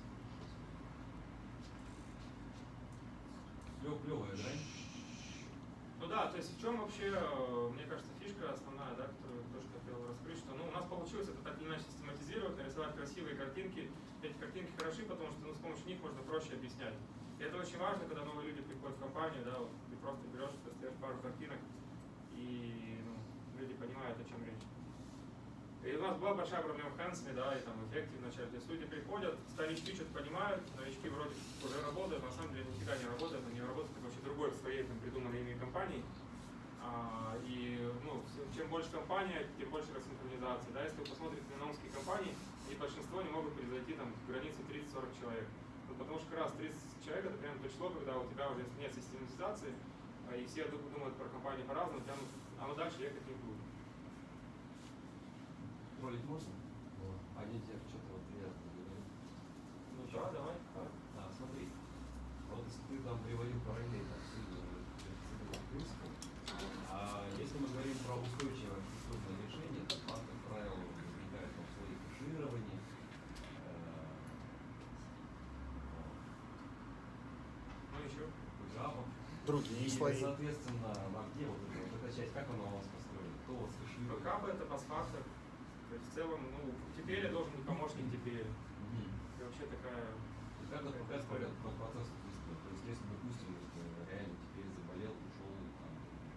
Клёв, клёвая грань.
Ну да, то есть в чем вообще, э, мне кажется, фишка основная, да, которую тоже хотел раскрыть, что ну, у нас получилось это так или иначе систематизировать, нарисовать красивые картинки. Эти картинки хороши, потому что ну, с помощью них можно проще объяснять. И это очень важно, когда новые люди приходят в компанию, да, вот, ты просто берешь, достаешь пару картинок, и ну, люди понимают, о чем речь. И у нас была большая проблема в Хэнсме, да, и там в эффекте вначале. То есть люди приходят, старички что-то понимают, новички вроде уже работают, но на самом деле нифига не работают, они работают в вообще другой своей там, придуманной ими компании. А, и ну, чем больше компания, тем больше рассинхронизации. Да? Если вы посмотрите на наумские компании, и большинство не могут превзойти там, границу тридцать-сорок человек. Ну, потому что как раз тридцать человек это прям то число, когда у тебя уже нет систематизации, а, и все думают про компанию по-разному, прям, оно дальше ехать не будет.
Ролить можно? Они тебе что-то вот приятно говорят.
Ну да, давай.
Да, смотри. Вот если ты там приводил параллель там, с цифровым принципом, а если мы говорим про устойчивое архитектурное решение, то там, как правило, возникает там слои кэширования,
Ну еще.
графов.
Другие
И,
слои.
соответственно, на где вот эта, вот эта часть, как она у вас построена? Кто у вас кэширует?
Бэкапы это постфактор. То есть в целом, ну, теперь должен быть помощник теперь. И вообще такая...
И как это как говорят про процесс ответственности? То есть, если, допустим, вот, реально теперь заболел, ушел, там,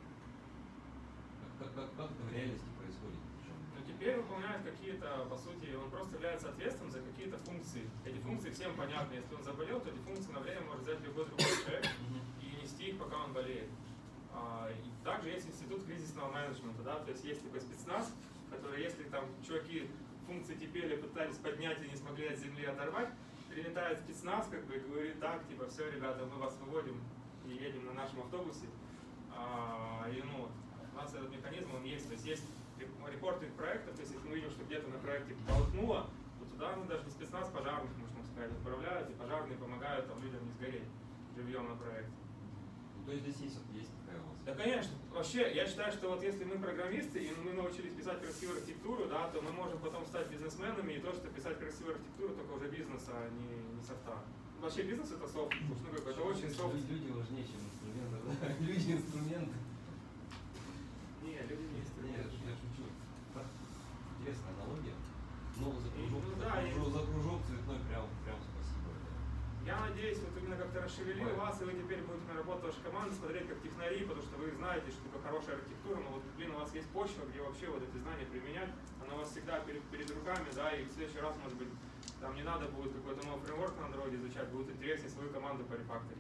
как, как, как это в реальности происходит? Причем?
Но теперь выполняет какие-то, по сути, он просто является ответственным за какие-то функции. Эти функции всем понятны. Если он заболел, то эти функции на время может взять любой другой человек и нести их, пока он болеет. А, и также есть институт кризисного менеджмента, да, то есть есть такой спецназ, который, если там чуваки функции теперь пытались поднять и не смогли от земли оторвать, прилетает спецназ, как бы, и говорит, так, типа, все, ребята, мы вас выводим и едем на нашем автобусе. А, и ну, у нас этот механизм, он есть. То есть есть репортинг проектов, то есть если мы видим, что где-то на проекте полыхнуло, то туда мы даже не спецназ пожарных, можно сказать, отправляют, и пожарные помогают там, людям не сгореть живьем на проекте.
То есть здесь есть, есть такая у вас?
Да, конечно. Вообще, я считаю, что вот если мы программисты, и мы научились писать красивую архитектуру, да, то мы можем потом стать бизнесменами, и то, что писать красивую архитектуру, только уже бизнеса, а не, не софта. Вообще бизнес это софт, потому что ну, это очень софт.
Люди важнее, чем инструменты, да? Люди инструменты.
Не, люди не инструменты.
Нет, я шучу. Интересная аналогия. Новый за кружок,
ну,
за,
да,
кружок,
и...
за кружок цветной, прям, прям спасибо.
Я надеюсь, вот именно как-то расшевелил вас, и вы теперь будете на работу вашей команды смотреть как технари, потому что вы знаете, что такое хорошая архитектура, но вот, блин, у вас есть почва, где вообще вот эти знания применять, она у вас всегда перед, перед руками, да, и в следующий раз, может быть, там не надо будет какой-то новый фреймворк на андроиде изучать, будет интереснее свою команду по рефакторить.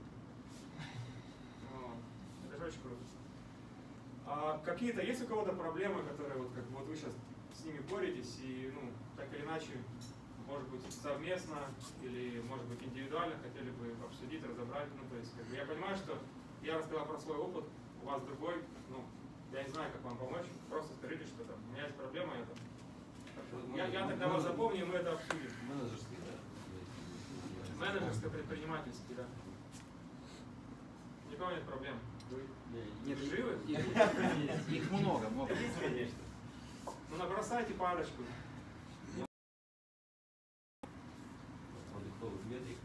Это же очень круто. А какие-то, есть у кого-то проблемы, которые вот, как, вот вы сейчас с ними боретесь, и, ну, так или иначе, может быть, совместно или, может быть, индивидуально хотели бы обсудить, разобрать. Ну, то есть, как бы, я понимаю, что я рассказал про свой опыт, у вас другой, ну, я не знаю, как вам помочь, просто скажите, что там, у меня есть проблема, я там... Я, я тогда вас запомню, и мы это обсудим.
Менеджерский, да?
Менеджерский, предпринимательский, да. Никого нет проблем. Вы
Нет,
живы?
Их, их много, много.
Есть, конечно. Ну, набросайте парочку.
Продуктовых метрик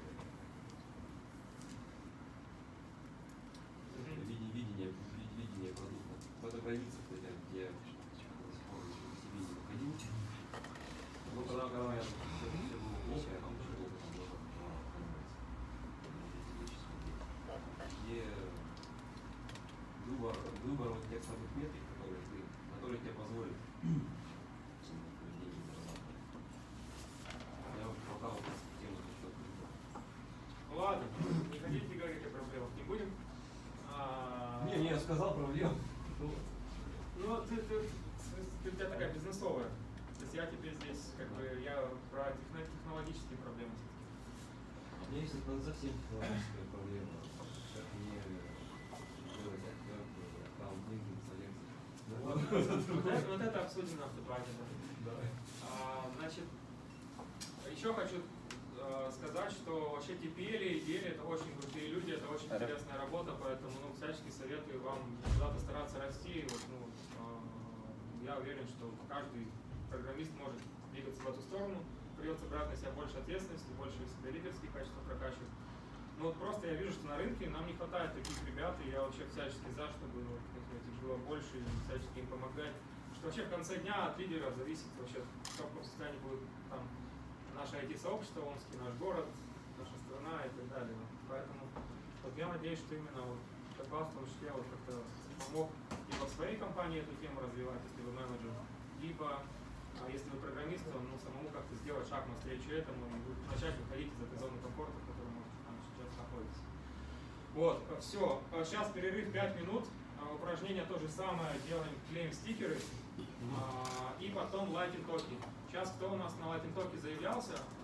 и видение, видение, видение продукта. Кто-то граница, где я до сих пор еще к себе не выходил. Ну, когда, когда я все, все было плохо, я там тоже был там тоже где выбор, выбор вот тех самых метрик, которые, ты, которые тебе позволят я пока вот тему
Ну ладно, не хотите говорить о проблемах, не будем? А...
Не, не, я сказал проблему.
Ну, ты, ты, ты, у тебя такая бизнесовая. То есть я теперь здесь, как бы, я про техно технологические проблемы все-таки.
У меня есть это совсем технологическая проблема. Как мне делать аккаунтинг, инсталляции.
Вот это, вот это обсудим на автопате.
Да.
А, значит, еще хочу э, сказать, что вообще ти пи эл и и ди эл это очень крутые люди, это очень интересная работа, поэтому ну, всячески советую вам куда-то стараться расти. Вот, ну, э, я уверен, что каждый программист может двигаться в эту сторону, придется брать на себя больше ответственности, больше себя лидерские качества прокачивать. Ну вот просто я вижу, что на рынке нам не хватает таких ребят, и я вообще всячески за, чтобы ну, их было больше и всячески им помогать. Что вообще в конце дня от лидера зависит вообще, в каком состоянии будет там наше ай ти-сообщество, Омский, наш город, наша страна и так далее. Поэтому вот я надеюсь, что именно вот как вас, в том числе, вот как-то помог либо в своей компании эту тему развивать, если вы менеджер, либо а если вы программист, то ну, самому как-то сделать шаг навстречу этому и начать выходить из этой зоны комфорта, в которой мы там сейчас находитесь. Вот, все. Сейчас перерыв пять минут. Упражнение то же самое, делаем клейм стикеры. И потом лайтинг токи. Сейчас кто у нас на лайтинг токе заявлялся?